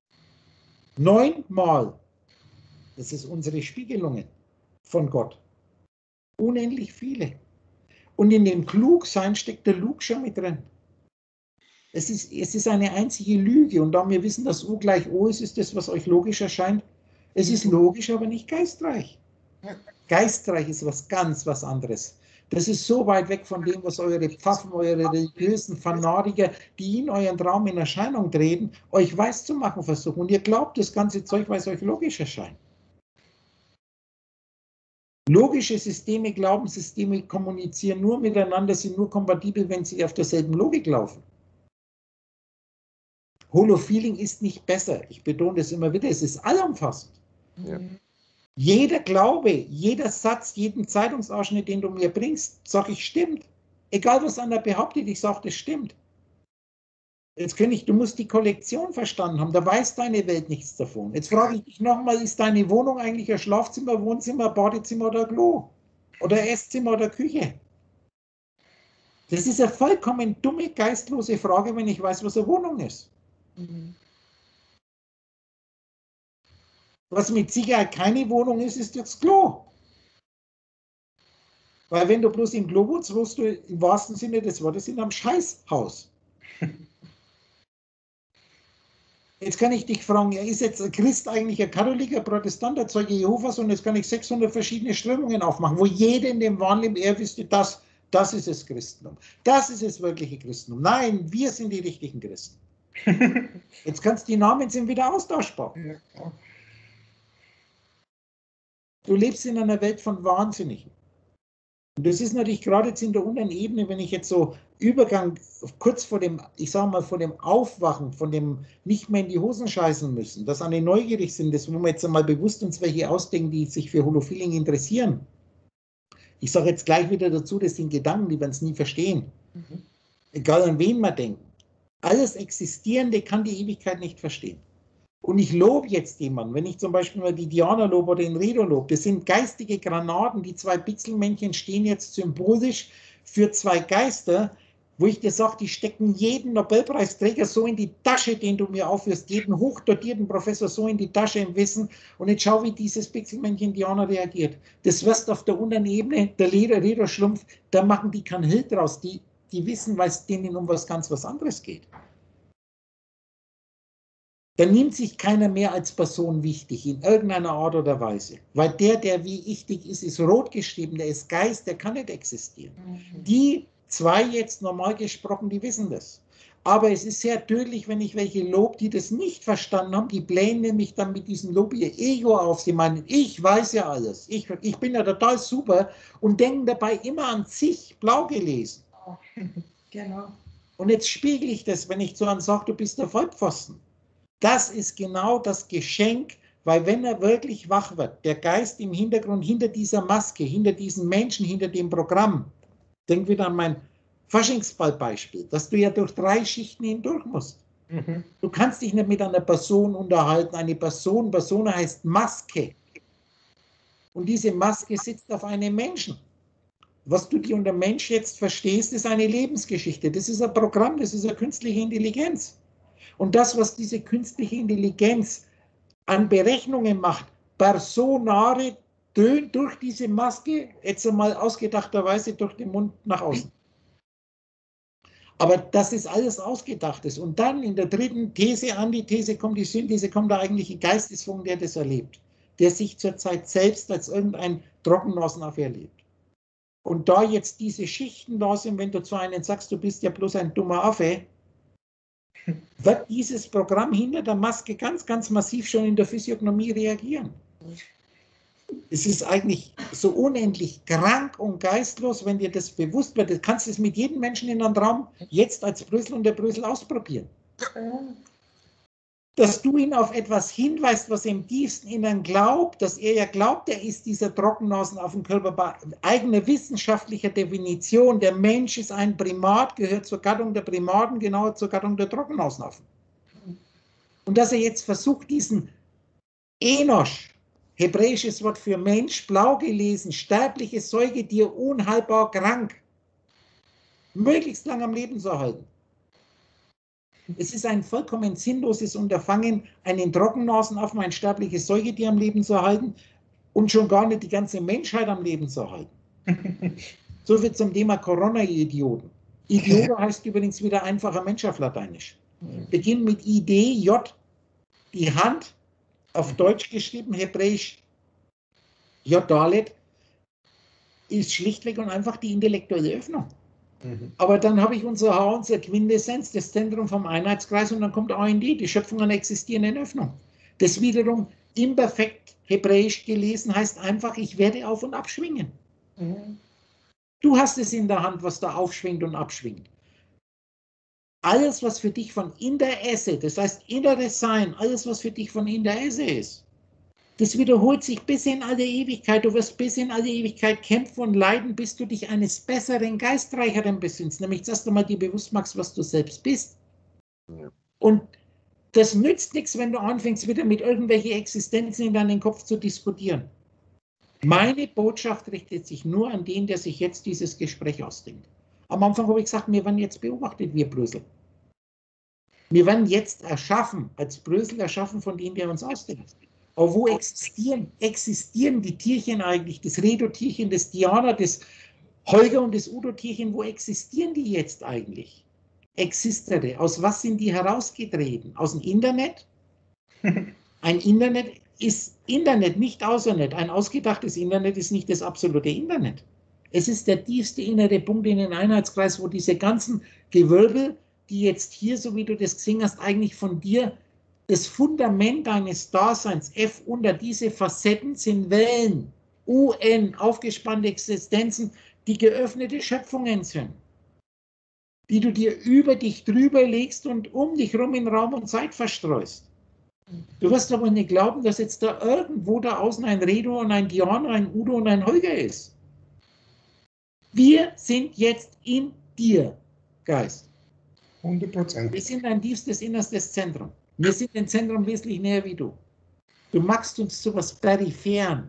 Neunmal. Das ist unsere Spiegelungen von Gott. Unendlich viele. Und in dem Klugsein steckt der Lug schon mit drin. Es ist, es ist eine einzige Lüge. Und da wir wissen, dass U gleich O ist, ist das, was euch logisch erscheint. Es ist logisch, aber nicht geistreich. Geistreich ist was ganz was anderes. Das ist so weit weg von dem, was eure Pfaffen, eure religiösen Fanatiker, die in euren Traum in Erscheinung treten, euch weiß zu machen versuchen. Und ihr glaubt das ganze Zeug, weil es euch logisch erscheint. Logische Systeme, Glaubenssysteme kommunizieren nur miteinander, sind nur kompatibel, wenn sie auf derselben Logik laufen. Holo-Feeling ist nicht besser. Ich betone das immer wieder, es ist allumfassend. Ja. Jeder Glaube, jeder Satz, jeden Zeitungsausschnitt, den du mir bringst, sage ich, stimmt. Egal, was einer behauptet, ich sage, das stimmt. Jetzt kann ich, du musst die Kollektion verstanden haben, da weiß deine Welt nichts davon. Jetzt frage ich dich nochmal, ist deine Wohnung eigentlich ein Schlafzimmer, Wohnzimmer, Badezimmer oder Klo? Oder Esszimmer oder Küche? Das ist eine vollkommen dumme, geistlose Frage, wenn ich weiß, was eine Wohnung ist. Mhm. Was mit Sicherheit keine Wohnung ist, ist das Klo. Weil wenn du bloß im Klo wohnst, wohnst du im wahrsten Sinne des Wortes in einem Scheißhaus. Jetzt kann ich dich fragen, ist jetzt ein Christ eigentlich ein Katholiker, Protestant, ein Zeuge Jehovas, und jetzt kann ich sechshundert verschiedene Strömungen aufmachen, wo jeder in dem Wahrnehmen, er wüsste, das, das ist das Christentum. Das ist das wirkliche Christentum. Nein, wir sind die richtigen Christen. Jetzt kannst du, die Namen sind wieder austauschbar. Ja, klar. Du lebst in einer Welt von Wahnsinnigen. Und das ist natürlich gerade jetzt in der unteren Ebene, wenn ich jetzt so Übergang kurz vor dem, ich sage mal, vor dem Aufwachen, von dem nicht mehr in die Hosen scheißen müssen, dass alle neugierig sind, das, wo wir jetzt einmal bewusst uns welche ausdenken, die sich für Holo-Feeling interessieren. Ich sage jetzt gleich wieder dazu, das sind Gedanken, die wir es nie verstehen. Mhm. Egal an wen wir denken. Alles Existierende kann die Ewigkeit nicht verstehen. Und ich lobe jetzt jemanden, wenn ich zum Beispiel mal die Diana lobe oder den Redo lobe, das sind geistige Granaten, die zwei Pixelmännchen stehen jetzt symbolisch für zwei Geister, wo ich dir sage, die stecken jeden Nobelpreisträger so in die Tasche, den du mir aufführst, jeden hochdotierten Professor so in die Tasche im Wissen, und jetzt schau, wie dieses Pixelmännchen Diana reagiert. Das wirst auf der unteren Ebene, der Redo-Schlumpf, da machen die keinen Hill draus, die, die wissen, weil es denen um was ganz was anderes geht. Da nimmt sich keiner mehr als Person wichtig, in irgendeiner Art oder Weise. Weil der, der wie wichtig ist, ist rot geschrieben, der ist Geist, der kann nicht existieren. Mhm. Die zwei jetzt normal gesprochen, die wissen das. Aber es ist sehr tödlich, wenn ich welche lobe, die das nicht verstanden haben, die blähen nämlich dann mit diesem Lob ihr Ego auf. Sie meinen, ich weiß ja alles, ich, ich bin ja total super, und denken dabei immer an sich, blau gelesen. Genau. Und jetzt spiegel ich das, wenn ich zu einem sage, du bist der Vollpfosten. Das ist genau das Geschenk, weil wenn er wirklich wach wird, der Geist im Hintergrund, hinter dieser Maske, hinter diesen Menschen, hinter dem Programm, denk wieder an mein Faschingsball-Beispiel, dass du ja durch drei Schichten hindurch musst. Mhm. Du kannst dich nicht mit einer Person unterhalten. Eine Person, Person heißt Maske. Und diese Maske sitzt auf einem Menschen. Was du dir unter Mensch jetzt verstehst, ist eine Lebensgeschichte. Das ist ein Programm, das ist eine künstliche Intelligenz. Und das, was diese künstliche Intelligenz an Berechnungen macht, personare, tönt durch diese Maske, jetzt einmal ausgedachterweise durch den Mund nach außen. Aber das ist alles Ausgedachtes. Und dann in der dritten These, Antithese, kommt die Synthese, kommt der eigentliche Geistesfunken, der das erlebt, der sich zurzeit selbst als irgendein Trockennasenaffe erlebt. Und da jetzt diese Schichten da sind, wenn du zu einem sagst, du bist ja bloß ein dummer Affe, wird dieses Programm hinter der Maske ganz, ganz massiv schon in der Physiognomie reagieren. Es ist eigentlich so unendlich krank und geistlos, wenn dir das bewusst wird. Du kannst es mit jedem Menschen in einem Raum jetzt als Brüssel und der Brüssel ausprobieren. Dass du ihn auf etwas hinweist, was im tiefsten Innern glaubt, dass er ja glaubt, er ist dieser Trockennasenaffenkörper bei eigener wissenschaftlicher Definition. Der Mensch ist ein Primat, gehört zur Gattung der Primaten, genauer zur Gattung der Trockennasenaffen. Und dass er jetzt versucht, diesen Enosch, hebräisches Wort für Mensch, blau gelesen, sterbliches Säugetier, unheilbar krank, möglichst lang am Leben zu erhalten. Es ist ein vollkommen sinnloses Unterfangen, einen Trockennasenaffen, ein sterbliches Säugetier am Leben zu erhalten und schon gar nicht die ganze Menschheit am Leben zu erhalten. So viel zum Thema Corona-Idioten. Idiot heißt übrigens wieder einfacher Mensch auf Lateinisch. Beginnt mit I D, J, die Hand, auf Deutsch geschrieben, hebräisch J Dalet, ist schlichtweg und einfach die intellektuelle Öffnung. Mhm. Aber dann habe ich unser H, unser Quintessenz, das Zentrum vom Einheitskreis, und dann kommt A N D, die Schöpfung einer existierenden Öffnung. Das wiederum imperfekt hebräisch gelesen heißt einfach, ich werde auf und abschwingen. Mhm. Du hast es in der Hand, was da aufschwingt und abschwingt. Alles, was für dich von in der Esse, das heißt inneres Sein, alles, was für dich von in der Esse ist, das wiederholt sich bis in alle Ewigkeit. Du wirst bis in alle Ewigkeit kämpfen und leiden, bis du dich eines besseren, geistreicheren besinnst. Nämlich, dass du mal dir bewusst machst, was du selbst bist. Ja. Und das nützt nichts, wenn du anfängst, wieder mit irgendwelchen Existenzen in deinen Kopf zu diskutieren. Meine Botschaft richtet sich nur an den, der sich jetzt dieses Gespräch ausdenkt. Am Anfang habe ich gesagt, wir werden jetzt beobachtet, wir Brüssel. Wir werden jetzt erschaffen, als Brüssel erschaffen von denen, der uns ausdenkt. Aber wo existieren, existieren die Tierchen eigentlich, das Redo-Tierchen, das Diana, das Holger und das Udo-Tierchen, wo existieren die jetzt eigentlich? Existere. Aus was sind die herausgetreten? Aus dem Internet? Ein Internet ist Internet, nicht Außernet. Ein ausgedachtes Internet ist nicht das absolute Internet. Es ist der tiefste innere Punkt in den Einheitskreis, wo diese ganzen Gewölbe, die jetzt hier, so wie du das gesehen hast, eigentlich von dir das Fundament deines Daseins, F unter diese Facetten sind Wellen, U N, aufgespannte Existenzen, die geöffnete Schöpfungen sind, die du dir über dich drüber legst und um dich rum in Raum und Zeit verstreust. Du wirst aber nicht glauben, dass jetzt da irgendwo da außen ein Redo und ein Diana, ein Udo und ein Holger ist. Wir sind jetzt in dir, Geist. hundert Prozent. Wir sind dein tiefstes, innerstes Zentrum. Wir sind dem Zentrum wesentlich näher wie du. Du machst uns zu was Peripheren.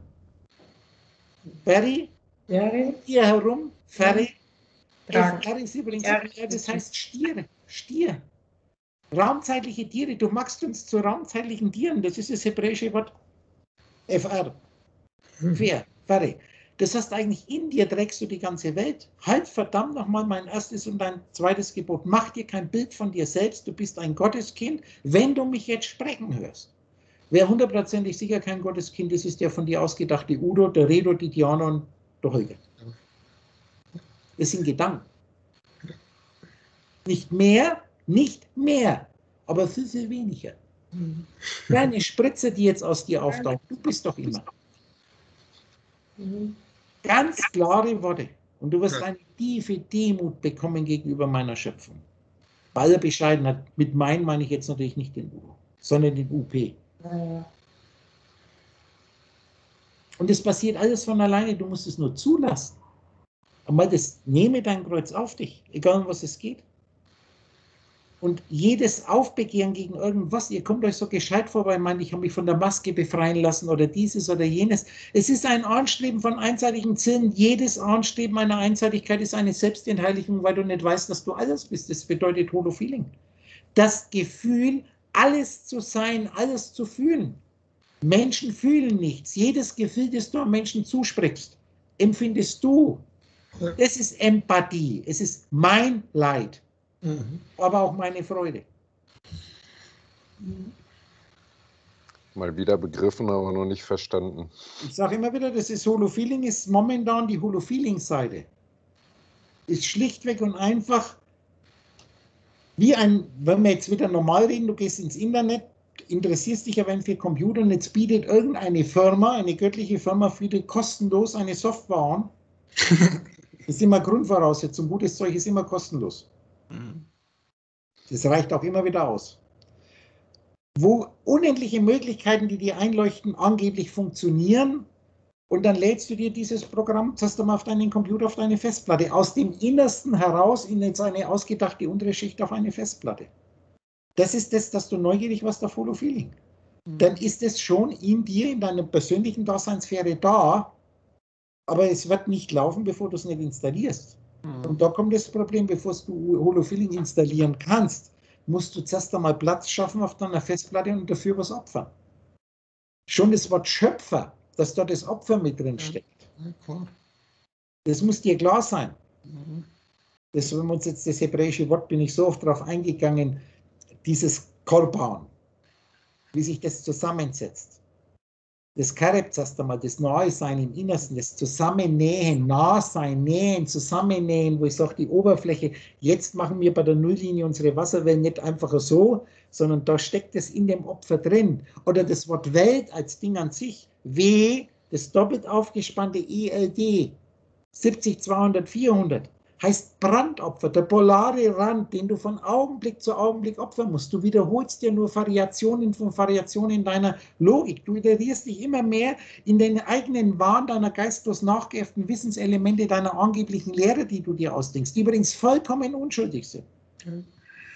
Peri, Wäre hier herum, Ferry. Trag. Ferry ist übrigens, Ja. ja, das heißt Stiere, Stier. Raumzeitliche Tiere, du machst uns zu raumzeitlichen Tieren, das ist das hebräische Wort F R. Fair, Ferry. Das heißt, eigentlich in dir trägst du die ganze Welt. Halt verdammt nochmal mein erstes und dein zweites Gebot. Mach dir kein Bild von dir selbst. Du bist ein Gotteskind, wenn du mich jetzt sprechen hörst. Wer hundertprozentig sicher kein Gotteskind ist, ist der von dir ausgedachte Udo, der Redo, die Diana und der Holger. Das sind Gedanken. Nicht mehr, nicht mehr, aber viel, viel weniger. Kleine Spritze, die jetzt aus dir auftauchen. Du bist doch immer. Mhm. Ganz klare Worte. Und du wirst eine tiefe Demut bekommen gegenüber meiner Schöpfung. Bei aller Bescheidenheit, mit mein meine ich jetzt natürlich nicht den Udo, sondern den U P. Ja. Und es passiert alles von alleine, du musst es nur zulassen. Aber das nehme dein Kreuz auf dich, egal um was es geht. Und jedes Aufbegehren gegen irgendwas, ihr kommt euch so gescheit vorbei, meint, ich habe mich von der Maske befreien lassen oder dieses oder jenes. Es ist ein Anstreben von einseitigen Zielen. Jedes Anstreben einer Einseitigkeit ist eine Selbstentheiligung, weil du nicht weißt, dass du alles bist. Das bedeutet Holo-Feeling. Das Gefühl, alles zu sein, alles zu fühlen. Menschen fühlen nichts. Jedes Gefühl, das du am Menschen zusprichst, empfindest du. Das ist Empathie. Es ist mein Leid. Mhm. Aber auch meine Freude. Mal wieder begriffen, aber noch nicht verstanden. Ich sage immer wieder, das ist Holo-Feeling, ist momentan die Holo-Feeling-Seite. Ist schlichtweg und einfach wie ein, wenn wir jetzt wieder normal reden, du gehst ins Internet, interessierst dich aber für Computer und jetzt bietet irgendeine Firma, eine göttliche Firma, für dich kostenlos eine Software an. Das ist immer Grundvoraussetzung. Gutes Zeug ist immer kostenlos. Das reicht auch immer wieder aus. Wo unendliche Möglichkeiten, die dir einleuchten, angeblich funktionieren, und dann lädst du dir dieses Programm, hast du mal auf deinen Computer, auf deine Festplatte, aus dem Innersten heraus in jetzt eine ausgedachte untere Schicht auf eine Festplatte. Das ist das, dass du neugierig warst auf Holo-Feeling. Dann ist es schon in dir, in deiner persönlichen Daseinssphäre da, aber es wird nicht laufen, bevor du es nicht installierst. Und da kommt das Problem, bevor du Holo-Feeling installieren kannst, musst du zuerst einmal Platz schaffen auf deiner Festplatte und dafür was opfern. Schon das Wort Schöpfer, dass da das Opfer mit drin steckt. Das muss dir klar sein. Das, wenn wir uns jetzt das hebräische Wort, bin ich so oft darauf eingegangen, dieses Korban, wie sich das zusammensetzt. Das Kareb, sagst du mal, das Nahe-Sein im Innersten, das Zusammennähen, Nahsein, Nähen, Zusammennähen, wo ich sage, die Oberfläche, jetzt machen wir bei der Nulllinie unsere Wasserwellen nicht einfach so, sondern da steckt es in dem Opfer drin. Oder das Wort Welt als Ding an sich, W, das doppelt aufgespannte E L D, siebzig, zweihundert, vierhundert, heißt Brandopfer, der polare Rand, den du von Augenblick zu Augenblick opfern musst. Du wiederholst dir nur Variationen von Variationen in deiner Logik. Du iterierst dich immer mehr in den eigenen Wahn deiner geistlos nachgeäfften Wissenselemente deiner angeblichen Lehre, die du dir ausdenkst, die übrigens vollkommen unschuldig sind. Mhm.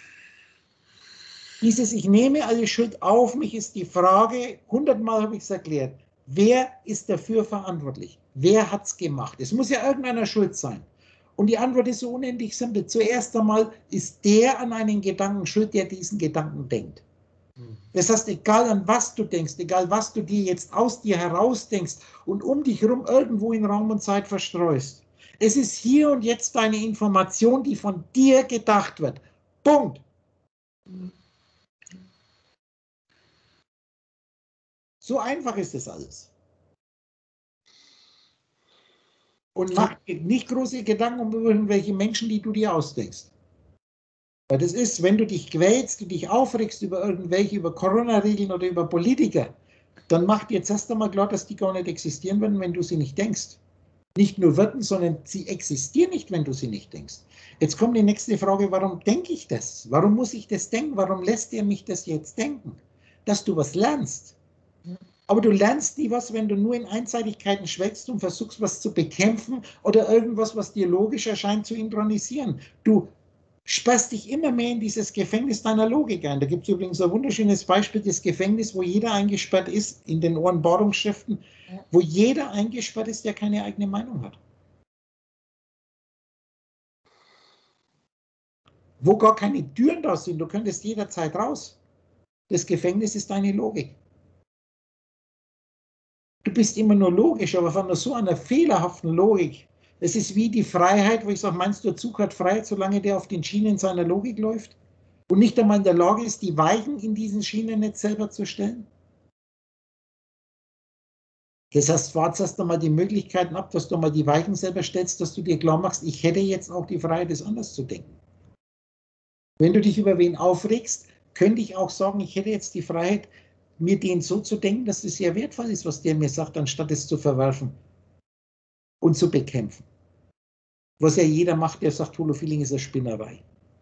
Dieses Ich nehme alle Schuld auf mich ist die Frage, hundertmal habe ich es erklärt, wer ist dafür verantwortlich? Wer hat es gemacht? Es muss ja irgendeiner schuld sein. Und die Antwort ist so unendlich simpel. Zuerst einmal ist der an einen Gedanken schuld, der diesen Gedanken denkt. Das heißt, egal an was du denkst, egal was du dir jetzt aus dir heraus denkst und um dich herum irgendwo in Raum und Zeit verstreust, es ist hier und jetzt deine Information, die von dir gedacht wird. Punkt. So einfach ist das alles. Und mach dir nicht große Gedanken um irgendwelche Menschen, die du dir ausdenkst. Weil das ist, wenn du dich quälst, du dich aufregst über irgendwelche, über Corona-Regeln oder über Politiker, dann mach dir jetzt erst einmal klar, dass die gar nicht existieren würden, wenn du sie nicht denkst. Nicht nur würden, sondern sie existieren nicht, wenn du sie nicht denkst. Jetzt kommt die nächste Frage, warum denke ich das? Warum muss ich das denken? Warum lässt er mich das jetzt denken? Dass du was lernst. Aber du lernst nie was, wenn du nur in Einseitigkeiten schwelgst und versuchst, was zu bekämpfen oder irgendwas, was dir logisch erscheint, zu intronisieren. Du sperrst dich immer mehr in dieses Gefängnis deiner Logik ein. Da gibt es übrigens ein wunderschönes Beispiel, das Gefängnis, wo jeder eingesperrt ist, in den Ohrenbohrungsschriften, wo jeder eingesperrt ist, der keine eigene Meinung hat. Wo gar keine Türen da sind, du könntest jederzeit raus. Das Gefängnis ist deine Logik. Du bist immer nur logisch, aber von so einer fehlerhaften Logik. Es ist wie die Freiheit, wo ich sage, meinst du, der Zug hat Freiheit, solange der auf den Schienen seiner Logik läuft und nicht einmal in der Lage ist, die Weichen in diesen Schienennetz selber zu stellen? Das heißt, warte erst einmal die Möglichkeiten ab, dass du mal die Weichen selber stellst, dass du dir klar machst, ich hätte jetzt auch die Freiheit, es anders zu denken. Wenn du dich über wen aufregst, könnte ich auch sagen, ich hätte jetzt die Freiheit, mir den so zu denken, dass es sehr wertvoll ist, was der mir sagt, anstatt es zu verwerfen und zu bekämpfen. Was ja jeder macht, der sagt, Holofeeling ist eine Spinnerei.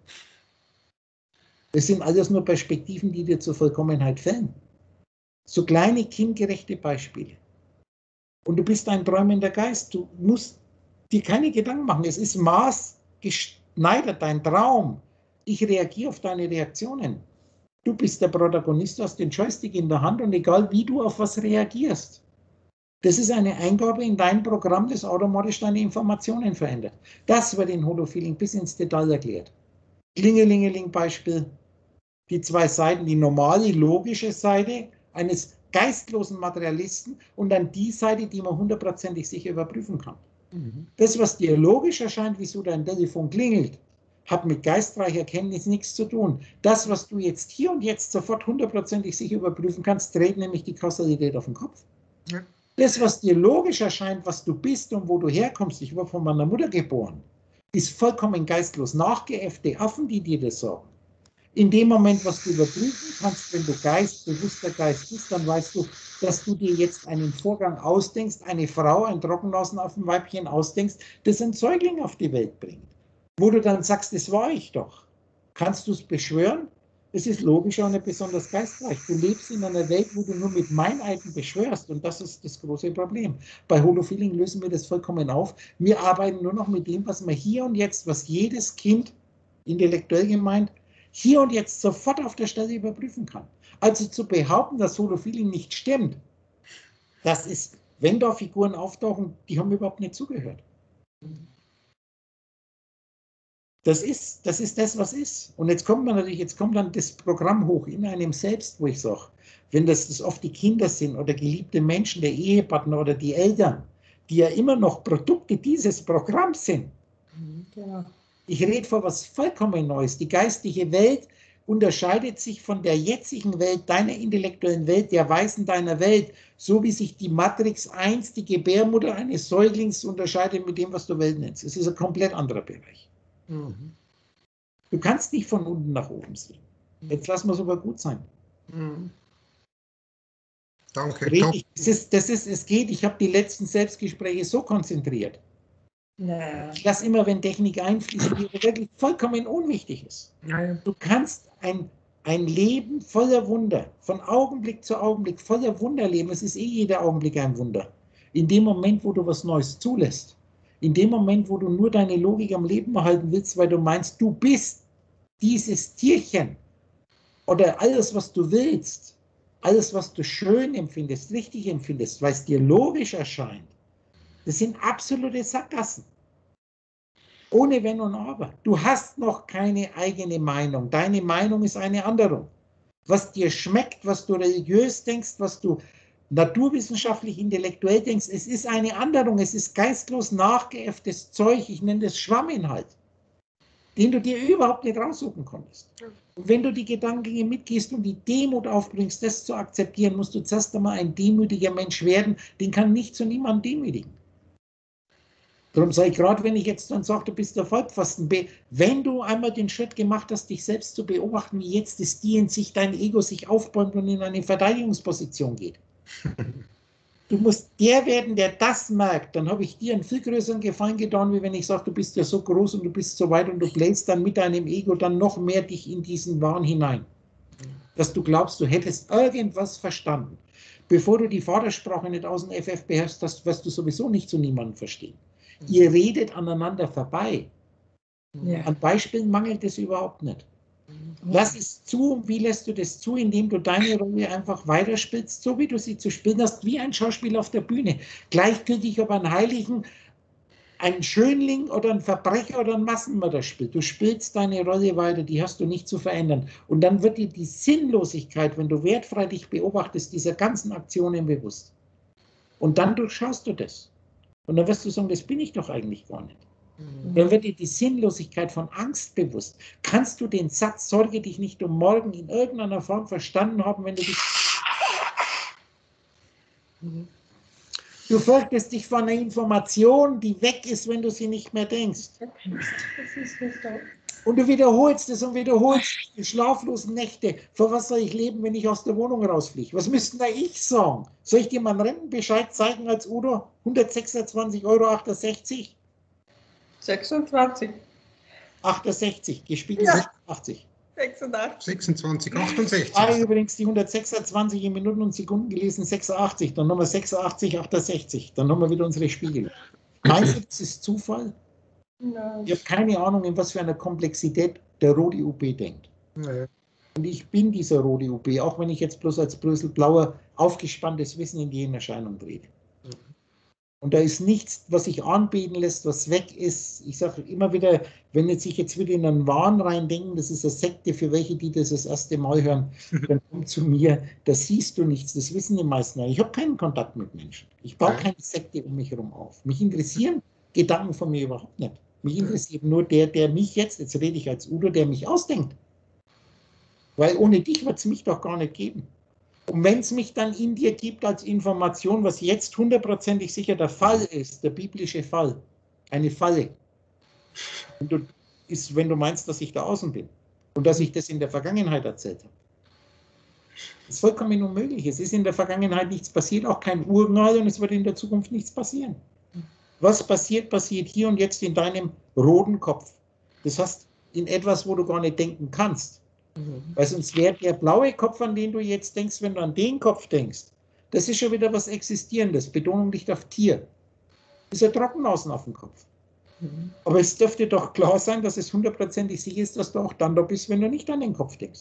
Das sind alles nur Perspektiven, die dir zur Vollkommenheit fällen. So kleine, kindgerechte Beispiele. Und du bist ein träumender Geist. Du musst dir keine Gedanken machen. Es ist maßgeschneidert, dein Traum. Ich reagiere auf deine Reaktionen. Du bist der Protagonist, du hast den Joystick in der Hand und egal wie du auf was reagierst. Das ist eine Eingabe in dein Programm, das automatisch deine Informationen verändert. Das wird in Holofeeling bis ins Detail erklärt. Klingelingeling-Beispiel. Die zwei Seiten, die normale, logische Seite eines geistlosen Materialisten und dann die Seite, die man hundertprozentig sicher überprüfen kann. Mhm. Das, was dir logisch erscheint, wieso dein Telefon klingelt, hat mit geistreicher Erkenntnis nichts zu tun. Das, was du jetzt hier und jetzt sofort hundertprozentig sicher überprüfen kannst, dreht nämlich die Kausalität auf den Kopf. Ja. Das, was dir logisch erscheint, was du bist und wo du herkommst, ich war von meiner Mutter geboren, ist vollkommen geistlos. Nachgeäffte Affen, die dir das sagen. In dem Moment, was du überprüfen kannst, wenn du Geist, bewusster Geist bist, dann weißt du, dass du dir jetzt einen Vorgang ausdenkst, eine Frau, ein Trockennasenaffenweibchen ausdenkst, das einen Säugling auf die Welt bringt. Wo du dann sagst, das war ich doch. Kannst du es beschwören? Es ist logischer und nicht besonders geistreich. Du lebst in einer Welt, wo du nur mit Meineiden beschwörst und das ist das große Problem. Bei Holofeeling lösen wir das vollkommen auf. Wir arbeiten nur noch mit dem, was wir hier und jetzt, was jedes Kind, intellektuell gemeint, hier und jetzt sofort auf der Stelle überprüfen kann. Also zu behaupten, dass Holofeeling nicht stimmt, das ist, wenn da Figuren auftauchen, die haben überhaupt nicht zugehört. Das ist, das ist das, was ist. Und jetzt kommt man natürlich, jetzt kommt dann das Programm hoch in einem selbst, wo ich sage, wenn das, das oft die Kinder sind oder geliebte Menschen, der Ehepartner oder die Eltern, die ja immer noch Produkte dieses Programms sind. Ja. Ich rede vor was vollkommen Neues. Die geistige Welt unterscheidet sich von der jetzigen Welt, deiner intellektuellen Welt, der Weisen deiner Welt, so wie sich die Matrix eins, die Gebärmutter eines Säuglings, unterscheidet mit dem, was du Welt nennst. Es ist ein komplett anderer Bereich. Mhm. Du kannst nicht von unten nach oben sehen. Jetzt lassen wir es aber gut sein. Mhm. Danke. Richtig, das ist, das ist, es geht, ich habe die letzten Selbstgespräche so konzentriert. Ja. Ich lasse immer, wenn Technik einfließt, die wirklich vollkommen unwichtig ist. Ja, ja. Du kannst ein, ein Leben voller Wunder, von Augenblick zu Augenblick voller Wunder leben. Es ist eh jeder Augenblick ein Wunder. In dem Moment, wo du was Neues zulässt, in dem Moment, wo du nur deine Logik am Leben erhalten willst, weil du meinst, du bist dieses Tierchen oder alles, was du willst, alles, was du schön empfindest, richtig empfindest, weil es dir logisch erscheint, das sind absolute Sackgassen. Ohne Wenn und Aber. Du hast noch keine eigene Meinung. Deine Meinung ist eine andere. Was dir schmeckt, was du religiös denkst, was du naturwissenschaftlich, intellektuell denkst, es ist eine andere. Es ist geistlos nachgeäfftes Zeug. Ich nenne das Schwamminhalt, den du dir überhaupt nicht raussuchen konntest. Und wenn du die Gedankengänge mitgehst und die Demut aufbringst, das zu akzeptieren, musst du zuerst einmal ein demütiger Mensch werden. Den kann nicht zu niemandem demütigen. Darum sage ich, gerade wenn ich jetzt dann sage, du bist der Vollpfosten, wenn du einmal den Schritt gemacht hast, dich selbst zu beobachten, wie jetzt es dir in sich dein Ego sich aufbäumt und in eine Verteidigungsposition geht. Du musst der werden, der das merkt. Dann habe ich dir einen viel größeren Gefallen getan, wie wenn ich sage, du bist ja so groß und du bist so weit und du bläst dann mit deinem Ego dann noch mehr dich in diesen Wahn hinein. Dass du glaubst, du hättest irgendwas verstanden. Bevor du die Vatersprache nicht aus dem F F beherrschst hast, wirst du sowieso nicht zu niemandem verstehen. Ihr redet aneinander vorbei. Ja. An Beispielen mangelt es überhaupt nicht. Lass es zu. Und wie lässt du das zu? Indem du deine Rolle einfach weiterspielst, so wie du sie zu spielen hast, wie ein Schauspieler auf der Bühne. Gleichgültig, ob ein Heiligen, ein Schönling oder ein Verbrecher oder ein Massenmörder spielt. Du spielst deine Rolle weiter, die hast du nicht zu verändern. Und dann wird dir die Sinnlosigkeit, wenn du wertfrei dich beobachtest, dieser ganzen Aktionen bewusst. Und dann durchschaust du das. Und dann wirst du sagen, das bin ich doch eigentlich gar nicht. Dann wird dir die Sinnlosigkeit von Angst bewusst. Kannst du den Satz, sorge dich nicht um morgen, in irgendeiner Form verstanden haben, wenn du dich... Du fürchtest dich vor einer Information, die weg ist, wenn du sie nicht mehr denkst. Das ist nicht so. Und du wiederholst es und wiederholst die schlaflosen Nächte. Vor was soll ich leben, wenn ich aus der Wohnung rausfliege? Was müssten da ich sagen? Soll ich dir meinen Rentenbescheid zeigen als Udo? hundertsechsundzwanzig Euro achtundsechzig? sechsundzwanzig. achtundsechzig, gespiegelt Ja. achtzig. sechsundachtzig. sechsundzwanzig, achtundsechzig. Ah, übrigens die hundertsechsundzwanzig in Minuten und Sekunden gelesen, sechsundachtzig. Dann haben wir sechsundachtzig, achtundsechzig. Dann haben wir wieder unsere Spiegel. Meinst du, das ist Zufall? Nein. Ich habe keine Ahnung, in was für einer Komplexität der Rodi U B denkt. Ja. Und ich bin dieser Rodi U B, auch wenn ich jetzt bloß als Bröselblauer aufgespanntes Wissen in die in Erscheinung trete. Und da ist nichts, was sich anbeten lässt, was weg ist. Ich sage immer wieder, wenn jetzt sich jetzt wieder in einen Wahn reindenken, das ist eine Sekte für welche, die das das erste Mal hören, dann komm zu mir, da siehst du nichts, das wissen die meisten. Ich habe keinen Kontakt mit Menschen. Ich baue keine Sekte um mich herum auf. Mich interessieren Gedanken von mir überhaupt nicht. Mich interessiert nur der, der mich jetzt, jetzt rede ich als Udo, der mich ausdenkt. Weil ohne dich wird es mich doch gar nicht geben. Und wenn es mich dann in dir gibt als Information, was jetzt hundertprozentig sicher der Fall ist, der biblische Fall, eine Falle, und du, ist, wenn du meinst, dass ich da außen bin und dass ich das in der Vergangenheit erzählt habe. Das ist vollkommen unmöglich. Es ist in der Vergangenheit nichts passiert, auch kein Urknall, und es wird in der Zukunft nichts passieren. Was passiert, passiert hier und jetzt in deinem roten Kopf. Das heißt, in etwas, wo du gar nicht denken kannst. Weil sonst wäre der blaue Kopf, an den du jetzt denkst, wenn du an den Kopf denkst, das ist schon wieder was Existierendes. Betonung liegt auf Tier. Das ist ja trocken außen auf dem Kopf. Aber es dürfte doch klar sein, dass es hundertprozentig sicher ist, dass du auch dann da bist, wenn du nicht an den Kopf denkst.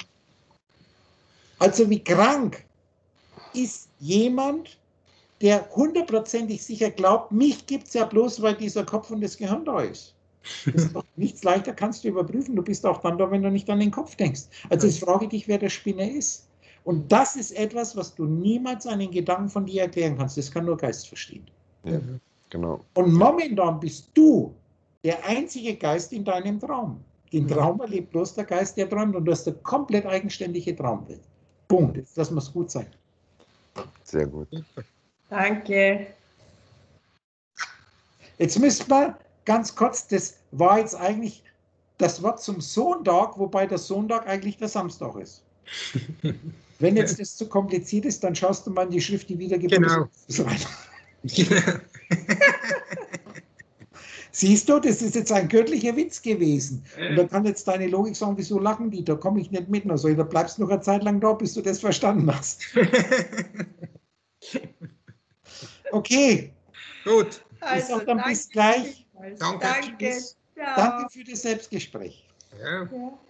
Also wie krank ist jemand, der hundertprozentig sicher glaubt, mich gibt es ja bloß, weil dieser Kopf und das Gehirn da ist. Das ist doch nichts leichter, kannst du überprüfen. Du bist auch dann da, wenn du nicht an den Kopf denkst. Also jetzt frage ich dich, wer der Spinner ist. Und das ist etwas, was du niemals einen Gedanken von dir erklären kannst. Das kann nur Geist verstehen. Ja, genau. Und momentan bist du der einzige Geist in deinem Traum. Den Traum erlebt bloß der Geist, der träumt, und du hast eine komplett eigenständige Traumwelt. Punkt. Jetzt lassen wir es gut sein. Sehr gut. Danke. Jetzt müssen wir ganz kurz, das war jetzt eigentlich das Wort zum Sonntag, wobei der Sonntag eigentlich der Samstag ist. Wenn jetzt das zu kompliziert ist, dann schaust du mal in die Schrift, die wiedergegeben Genau. ist. Siehst du, das ist jetzt ein göttlicher Witz gewesen. Und da kann jetzt deine Logik sagen, wieso lachen die? Da komme ich nicht mit. Also, da bleibst du noch eine Zeit lang da, bis du das verstanden hast. Okay, Gut. ich sage dann bis gleich. vielmals. Danke. Danke. Tschüss. Ciao. Danke für das Selbstgespräch. Ja. Ja.